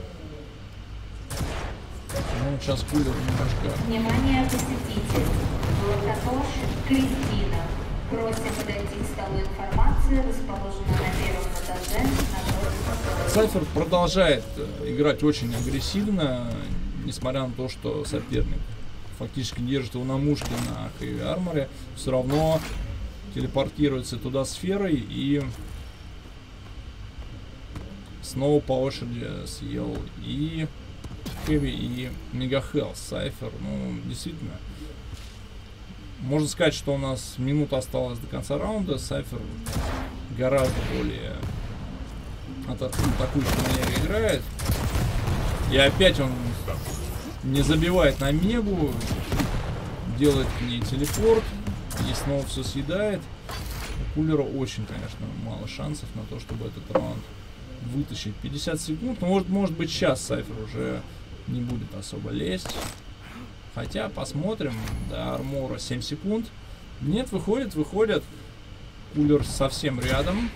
Ну, сейчас Кулер немножко... Внимание, посетитель. Локатош Кристина. Просим подойти к столу информации, расположенной на первом этаже. На Сайфер продолжает играть очень агрессивно, несмотря на то, что соперник фактически держит его на мушке на хэви арморе. Все равно телепортируется туда сферой и снова по очереди съел и хэви, и мегахелл. Сайфер, ну, действительно, можно сказать, что у нас минута осталась до конца раунда. Сайфер гораздо более атакующей манере играет. И опять он не забивает на мегу, делает к ней телепорт и снова все съедает. У Кулера очень, конечно, мало шансов на то, чтобы этот раунд вытащить. пятьдесят секунд. Но может, может быть, сейчас Сайфер уже не будет особо лезть. Хотя посмотрим. До армора семь секунд. Нет, выходит, выходит. Кулер совсем рядом.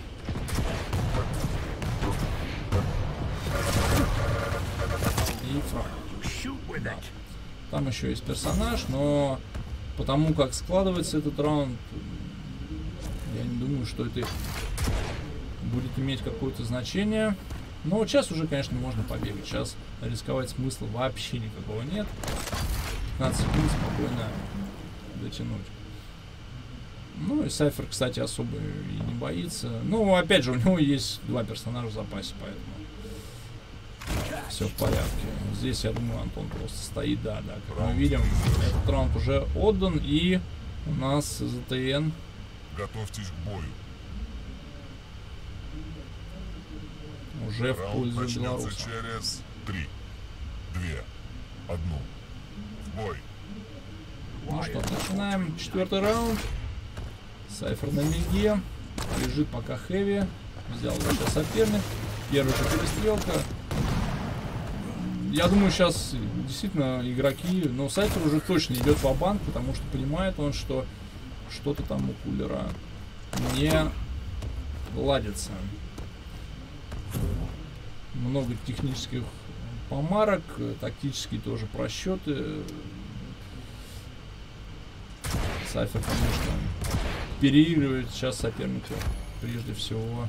И фраг. Да. Там еще есть персонаж, но потому как складывается этот раунд, я не думаю, что это будет иметь какое-то значение. Но вот сейчас уже, конечно, можно побегать. Сейчас рисковать смысла вообще никакого нет. пятнадцать секунд спокойно дотянуть. Ну и Сайфер, кстати, особо и не боится. Ну, опять же, у него есть два персонажа в запасе, поэтому все в порядке. Здесь, я думаю, Антон просто стоит, да, да. Как мы видим, этот раунд уже отдан, и у нас ЗТН. Готовьтесь к бою. Уже в Раунд пользу белоруса. начнется через три, две, одну. В бой. Ну что, начинаем четвертый раунд. Сайфер на меге. Лежит пока хэви. Взял уже соперник. Первая же перестрелка. Я думаю, сейчас действительно игроки, но Сайфер уже точно идет в банк, потому что понимает он, что что-то там у Кулера не ладится. Много технических помарок, тактические тоже просчеты. Сайфер, конечно, переигрывает сейчас соперника прежде всего.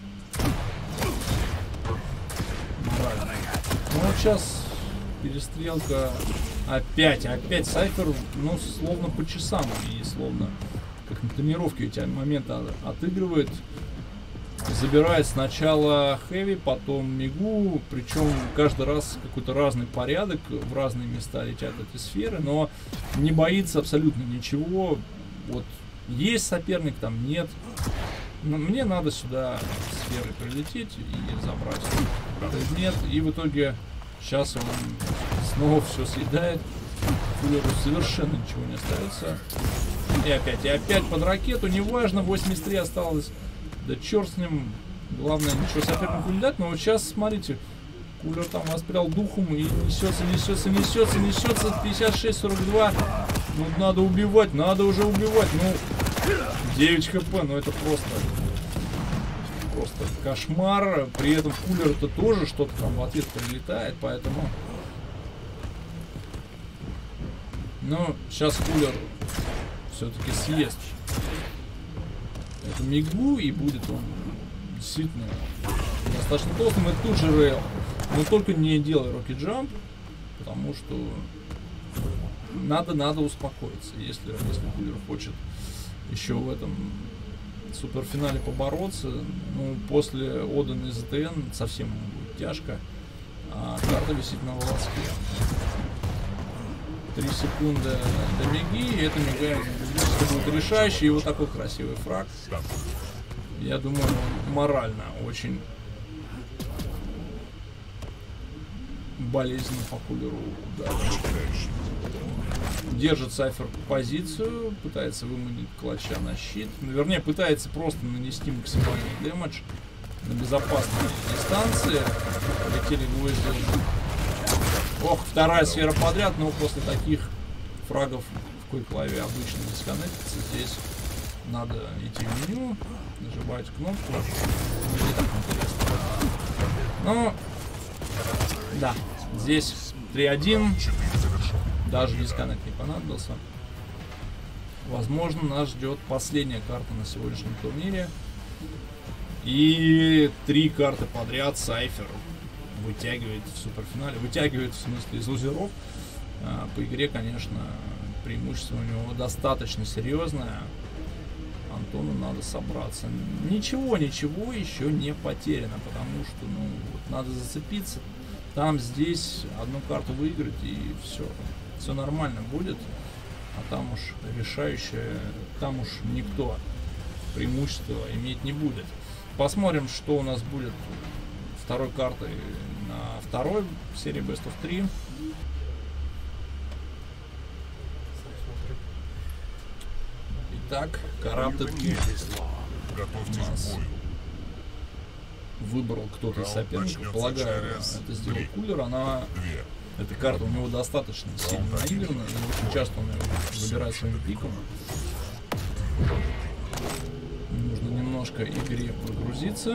Ну вот сейчас перестрелка. Опять, опять Сайфер, ну, словно по часам и словно как на тренировке эти моменты отыгрывает. Забирает сначала хэви, потом мегу, причем каждый раз какой-то разный порядок, в разные места летят эти сферы, но не боится абсолютно ничего. Вот Есть соперник, там нет. Но мне надо сюда сферой прилететь и забрать предмет. И в итоге сейчас он снова все съедает. Кулеру совершенно ничего не остается. И опять, и опять под ракету. Неважно, восемьдесят три осталось. Да черт с ним. Главное, ничего сопернику не дать. Но вот сейчас, смотрите, Кулер там воспрял духом и несется, несется, несется, несется. пятьдесят шесть сорок два. Ну, надо убивать, надо уже убивать. Ну, девять хп, ну это просто... Просто кошмар. При этом Кулер-то тоже что-то там в ответ прилетает, поэтому... Но сейчас Кулер все-таки съест эту мигу, и будет он действительно достаточно толстым. И тут же рейл. Но только не делай Rocket Jump, потому что надо, надо успокоиться. Если, если Кулер хочет еще в этом суперфинале побороться, ну, после Одена из ЗТН совсем будет тяжко. А карта висит на волоске. Три секунды до миги, и эта мига будет решающей. И вот такой красивый фраг. Я думаю, морально очень болезненно по Кулеру ударить. Держит Сайфер позицию, пытается выманить клатча на щит. Ну, вернее, пытается просто нанести максимальный дэмэдж на безопасной дистанции. Полетели гвозди. Ох, вторая сфера подряд, но после таких фрагов в койклаве обычно дисконнектится. Здесь надо идти в меню, нажимать кнопку. Не так интересно. Но, да, здесь три один. Даже дисконнект не понадобился. Возможно, нас ждет последняя карта на сегодняшнем турнире. И три карты подряд Сайфер вытягивает в суперфинале. Вытягивает, в смысле, из лузеров. А, по игре, конечно, преимущество у него достаточно серьезное. Антону надо собраться. Ничего, ничего еще не потеряно, потому что, ну, вот надо зацепиться. Там, здесь одну карту выиграть, и все. Все нормально будет. А там уж решающее, там уж никто преимущества иметь не будет. Посмотрим, что у нас будет второй картой на второй серии Best of три. Итак, Corrupted Kid нас выбрал кто-то из соперников. Полагаю, это сделал Кулер. Она, эта карта у него достаточно сильно наиграна, и очень часто он ее выбирает своим пиком. Нужно немножко игре прогрузиться.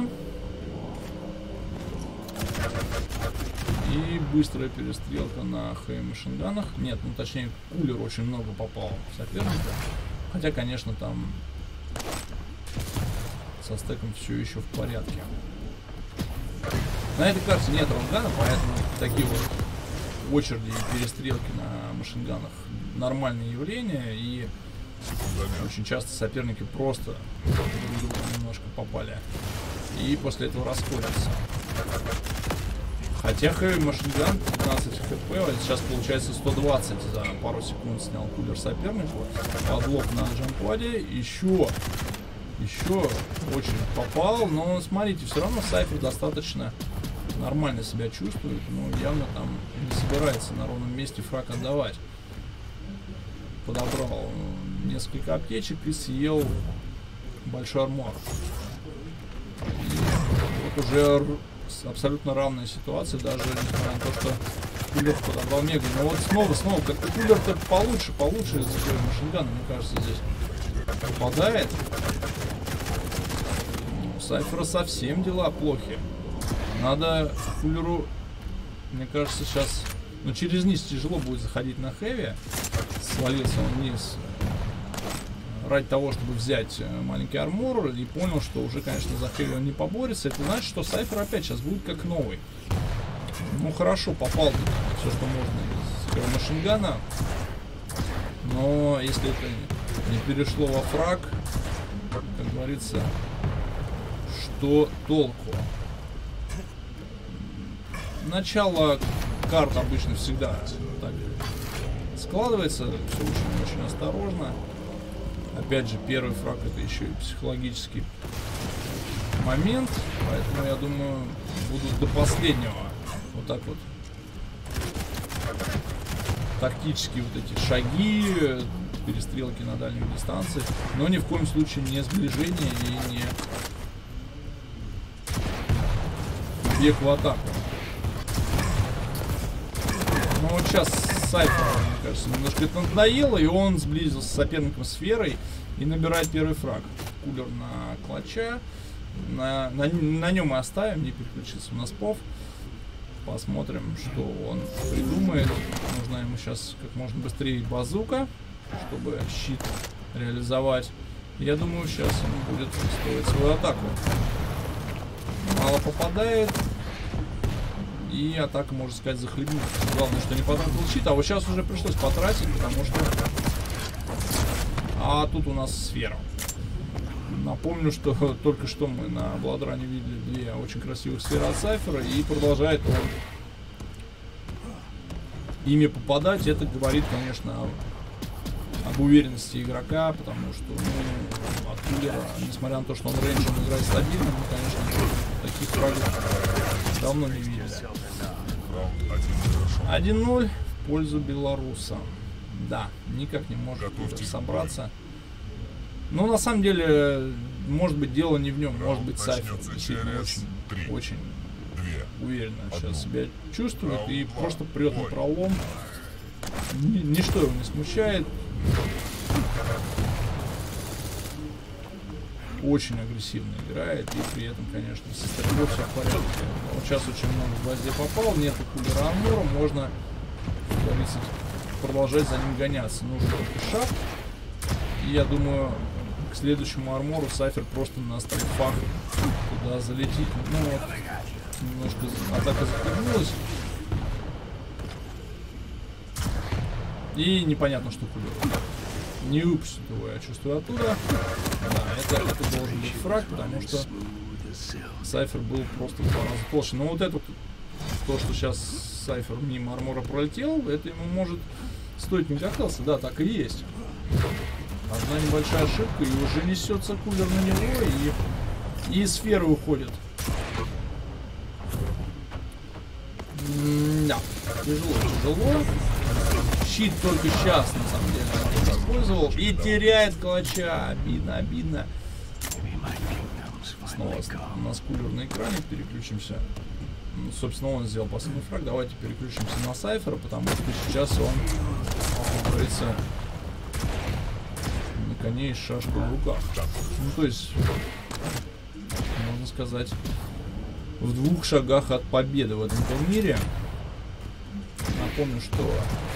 И быстрая перестрелка на хэви машинганах. Нет, ну точнее, Кулер очень много попал в соперника. Хотя, конечно, там со стеком все еще в порядке. На этой карте нет раундгана, поэтому такие вот очереди и перестрелки на машинганах нормальное явление. И очень часто соперники просто друг друга немножко попали. И после этого расходятся. Хотя хэви машинган пятнадцать хп, сейчас получается сто двадцать за пару секунд снял Кулер сопернику. Подлог на джампаде. Еще, еще очень попал. Но смотрите, все равно Сайфер достаточно нормально себя чувствует. Но явно там не собирается на ровном месте фраг отдавать. Подобрал несколько аптечек и съел большой армор. И вот уже абсолютно равная ситуация, даже несмотря на то, что Кулер подобрал мегу. Но вот снова, снова, как-то Кулер-то получше, получше из машингана, мне кажется, здесь попадает. У Сайфера совсем дела плохи. Надо Кулеру, мне кажется, сейчас, ну, через низ тяжело будет заходить на хэви. Свалился он вниз ради того, чтобы взять маленький армор, и понял, что уже, конечно, за хэви он не поборется. Это значит, что Сайфер опять сейчас будет как новый. Ну, хорошо, попал все, что можно из хэви машингана. Но если это не перешло во фраг, как говорится, что толку? Начало карт обычно всегда так складывается, все очень-очень осторожно. Опять же, первый фраг это еще и психологический момент, поэтому я думаю, будут до последнего вот так вот тактические вот эти шаги, перестрелки на дальних дистанциях, но ни в коем случае не сближение и не бег в атаку. Ну вот сейчас Сайфер, мне кажется, немножко это надоело, и он сблизился с соперником сферой и набирает первый фраг. Кулер на клатча. На, на, на нем мы оставим, не переключится у нас пов. Посмотрим, что он придумает. Нужна ему сейчас как можно быстрее базука, чтобы щит реализовать. Я думаю, сейчас он будет строить свою атаку. Мало попадает. И атака, можно сказать, захлебнулась. Главное, что не потратил щит. А вот сейчас уже пришлось потратить, потому что... А тут у нас сфера. Напомню, что только что мы на Бладране видели две очень красивых сферы от Сайфера. И продолжает он ими попадать. Это говорит, конечно, об уверенности игрока. Потому что, ну, от Кулера, несмотря на то, что он рейнджем играет стабильно, мы, конечно, таких фрагов давно не видели. один ноль в пользу белоруса. Да, никак не может собраться. Но на самом деле, может быть, дело не в нем. Может быть, Сайфер действительно очень, очень уверенно сейчас себя чувствует и просто прет на пролом. Ничто его не смущает. Очень агрессивно играет, и при этом, конечно, со стрельбой все в порядке. Вот сейчас очень много в гвозде попал, нету Кулера армора, можно, как говорится, продолжать за ним гоняться. Нужен только шаг. И я думаю, к следующему армору Сайфер просто на стрельфах туда залетит. Ну вот, немножко атака захлебнулась. И непонятно, что Кулер. Не выпустит его, я чувствую, оттуда. Да, это, это должен быть фраг, потому что Сайфер был просто в два раза толще. Но вот это, то, что сейчас Сайфер мимо армора пролетел, это ему может стоить мегахелса. Да, так и есть. Одна небольшая ошибка, и уже несется Кулер на него, и, и сферы уходят. Да, тяжело, тяжело. Щит только сейчас, на самом деле, он использовал. И теряет клатча. Обидно, обидно. Снова у нас Кулер на экране. Переключимся. Ну, собственно, он сделал последний фраг. Давайте переключимся на Сайфера, потому что сейчас он, как говорится, на коне и шашку в руках. Ну, то есть, можно сказать, в двух шагах от победы в этом турнире. Напомню, что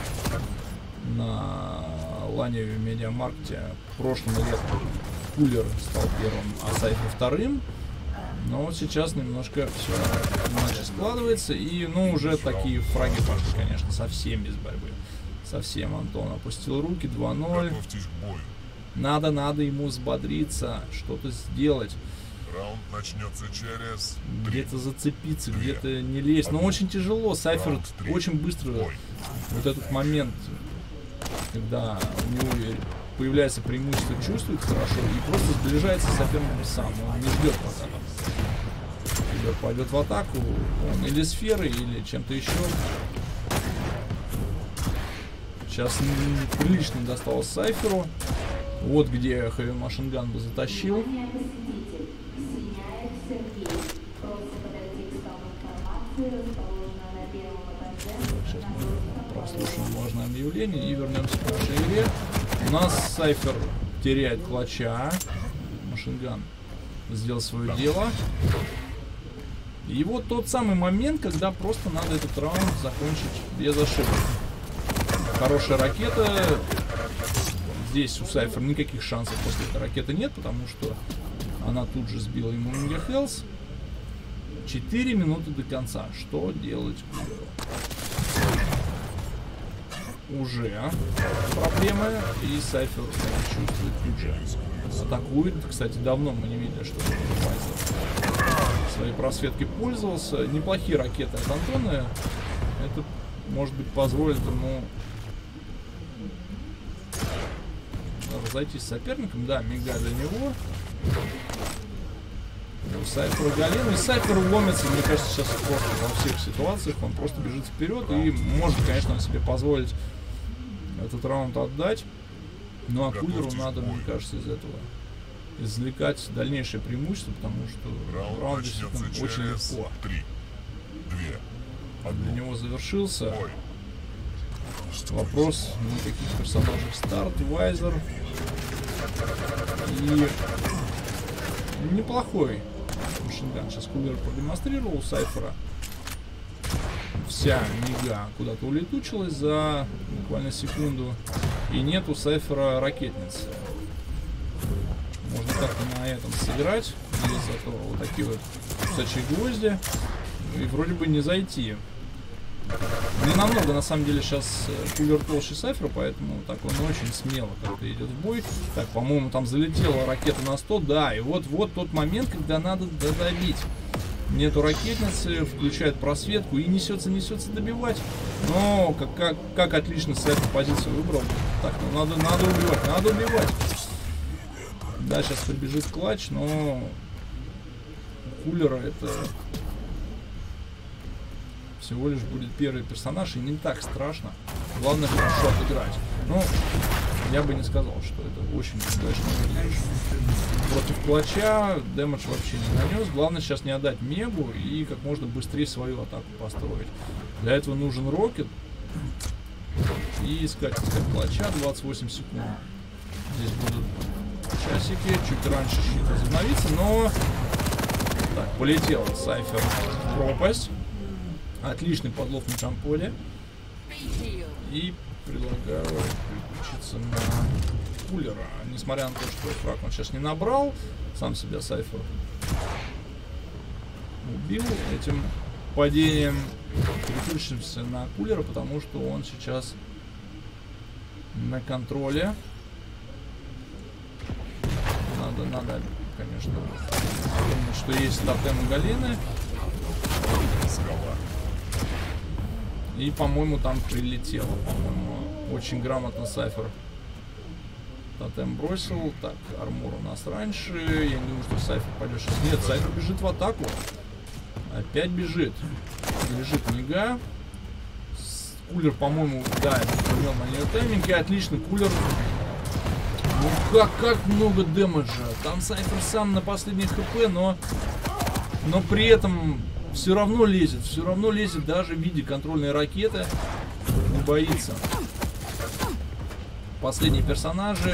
на Ланеве Медиамаркте в прошлом летом Кулер стал первым, а Сайфер вторым. Но вот сейчас немножко все иначе складывается. И, ну, уже такие фраги пошли, конечно, совсем без борьбы. Совсем Антон опустил руки. два ноль. Надо, надо ему взбодриться, что-то сделать. Раунд начнется через... Где-то зацепиться, где-то не лезть. Но очень тяжело. Сайфер очень быстро вот этот момент, когда у него появляется преимущество, чувствует хорошо и просто сближается с соперником сам. Он не ждет, пока там пойдет в атаку. Он или сферой, или чем-то еще. Сейчас прилично досталось Сайферу. Вот где Heavy Machine Gun бы затащил. Сейчас мы прослушаем важное объявление и вернемся к нашей игре. У нас Сайфер теряет клатча. Машинган сделал свое дело. И вот тот самый момент, когда просто надо этот раунд закончить без ошибок. Хорошая ракета. Здесь у Сайфера никаких шансов после этой ракеты нет, потому что она тут же сбила ему мегахелс. четыре минуты до конца. Что делать Кулеру? Уже проблемы, и Сайфер чувствует тут же. Атакует. Кстати, давно мы не видели, что Майзер своей просветкой пользовался. Неплохие ракеты от Антона. Это, может быть, позволит ему разойтись с соперником. Да, мига для него. Сайфер Галина. И Сайфер ломится, мне кажется, сейчас просто во всех ситуациях. Он просто бежит вперед и может, конечно, себе позволить этот раунд отдать. Ну а Кулеру надо, мне кажется, из этого извлекать дальнейшее преимущество, потому что Раунд, раунд действительно очень легко три, две, для него завершился. Бой. Вопрос, никаких персонажей. Старт, Вайзер. И неплохой машинган. Сейчас Кулер продемонстрировал у Сайфера. Вся мига куда-то улетучилась за буквально секунду. И нет у Сайфера ракетницы. Можно как-то на этом сыграть. Есть зато вот такие вот кусачие гвозди. И вроде бы не зайти. Не намного, на самом деле, сейчас Кулер толще Сайфера, поэтому так он очень смело как-то идет в бой. Так, по-моему, там залетела ракета на сто. Да, и вот-вот тот момент, когда надо додавить. Нету ракетницы, включает просветку и несется, несется добивать. Но как, как, как отлично Сайфер позицию выбрал. Так, ну надо, надо убивать, надо убивать. Да, сейчас прибежит клатч, но у Кулера это всего лишь будет первый персонаж, и не так страшно. Главное хорошо отыграть. Ну, я бы не сказал, что это очень удачный персонаж. Против клатча дэмэдж вообще не нанес. Главное сейчас не отдать мегу и как можно быстрее свою атаку построить. Для этого нужен рокет. И искать, искать клатча. двадцать восемь секунд. Здесь будут часики. Чуть раньше щит возобновится, но... Так, полетел Сайфер в пропасть. Отличный подлов на трамполе. И предлагаю переключиться на Кулера. Несмотря на то, что фраг он сейчас не набрал, сам себя Сайфер убил этим падением. Переключимся на Кулера, потому что он сейчас на контроле. Надо, надо, конечно, помнить, что есть тотем Галины. И, по-моему, там прилетело. По-моему, очень грамотно Сайфер тотем бросил. Так, армор у нас раньше. Я не думаю, что Сайфер пойдет сейчас. Нет, Сайфер бежит в атаку. Опять бежит. Лежит мига. Кулер, по-моему, да, имел на нее тайминг. И отлично, Кулер. Ну как, как много дэмэджа. Там Сайфер сам на последних хп, но, но при этом все равно лезет. Все равно лезет даже в виде контрольной ракеты. Не боится. Последние персонажи.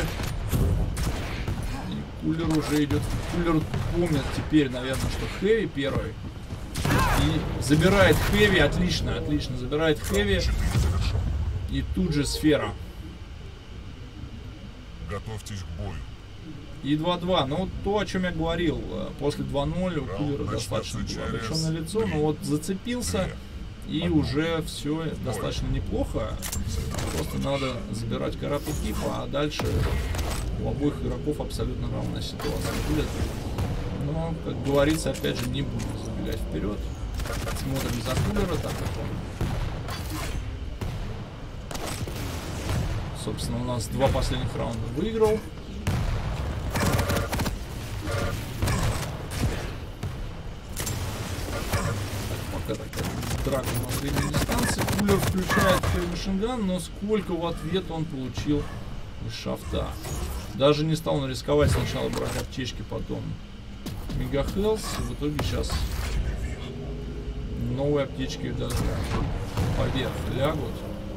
И Кулер уже идет. Кулер помнит теперь, наверное, что Хэви первый. И забирает Хэви. Отлично, отлично. Забирает Хэви. И тут же сфера. Готовьтесь к бою. И два-два. Ну, то, о чем я говорил. После два ноль у Кулера достаточно было обреченное лицо. Но вот зацепился. И уже все достаточно неплохо. Просто надо забирать карату Кипа. А дальше у обоих игроков абсолютно равная ситуация будет. Но, как говорится, опять же, не будем забегать вперед. Смотрим за Кулера, так как он... Собственно, у нас два последних раунда выиграл. Пока такая драка на средней дистанции. Кулер включает машинган, но сколько в ответ он получил из шафта. Даже не стал он рисковать, сначала брать аптечки, потом мегахелс. В итоге сейчас новые аптечки даже поверх лягут.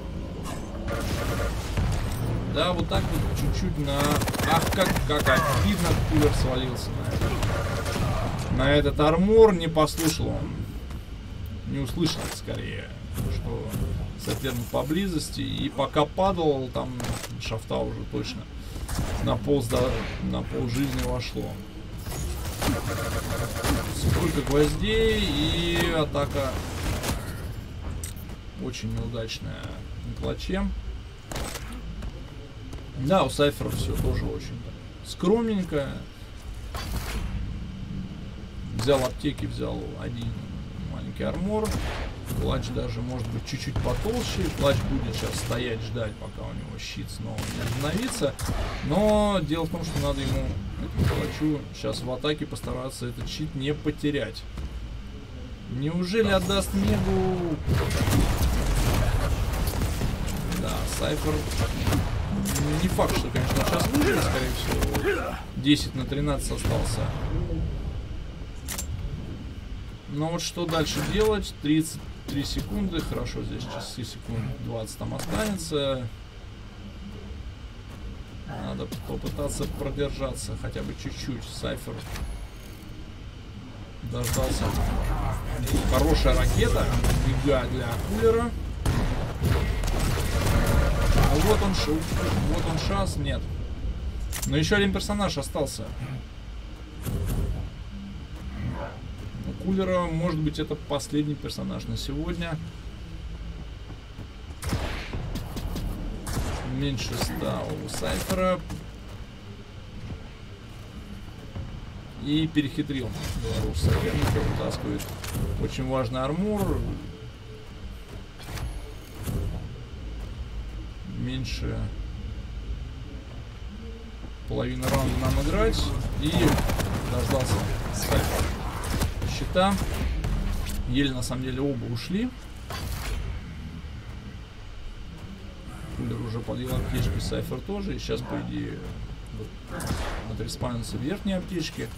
Да, вот так вот чуть-чуть на... Ах, как, как обидно Кулер свалился на этот, на этот армор. Не послушал он. Не услышал, скорее, что соперник поблизости. И пока падал, там шафта уже точно на пол, на пол жизни вошло. Сколько гвоздей, и атака очень неудачная на клатче. Да, у Сайфера все тоже очень скромненько. Взял аптеки, взял один маленький армор. Клатч даже может быть чуть-чуть потолще. Клатч будет сейчас стоять, ждать, пока у него щит снова не остановится. Но дело в том, что надо ему, этому Клатчу, сейчас в атаке постараться этот щит не потерять. Неужели отдаст Мегу? Да, Сайфер. Не факт, что, конечно, сейчас выживет, скорее всего. десять на тринадцать остался. Но вот что дальше делать? тридцать три секунды. Хорошо, здесь часы секунд двадцать там останется. Надо попытаться продержаться хотя бы чуть-чуть. Сайфер дождался. Хорошая ракета. Бега для кулера. А вот он, вот он шанс. Нет. Но еще один персонаж остался. У кулера, может быть, это последний персонаж на сегодня. Меньше ста у Сайфера. И перехитрил белорус соперника, вытаскивает очень важный армор. Меньше половины раунда нам играть. И дождался Сайфер щита. Еле на самом деле оба ушли. Кулер уже подъел аптечки, Сайфер тоже. И сейчас, по идее, вот, отреспавнятся верхние аптечки.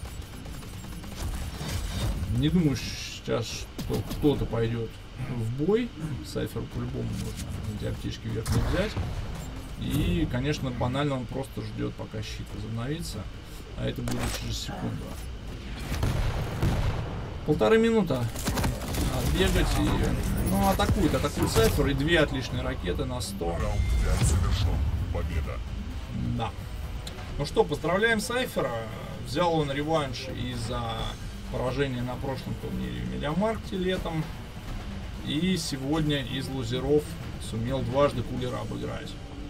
Не думаю, сейчас что кто-то пойдет в бой. Сайферу по-любому нужно эти аптечки верхние взять. И, конечно, банально он просто ждет, пока щит возобновится. А это будет через секунду. Полторы минуты отбегать и... Ну, атакует, атакует Сайфер. И две отличные ракеты на сто. Раунд пять завершен. Победа. Да. Ну что, поздравляем Сайфера. Взял он реванш из-за поражения на прошлом турнире в Медиамаркте летом. И сегодня из лузеров сумел дважды кулера обыграть.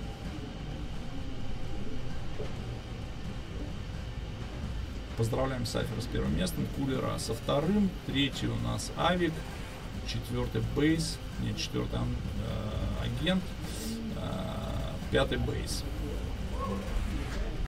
Поздравляем Сайфера с первым местом, кулера со вторым, третий у нас Авик, четвертый Бейс, нет, четвертый э, агент, э, пятый Бейс.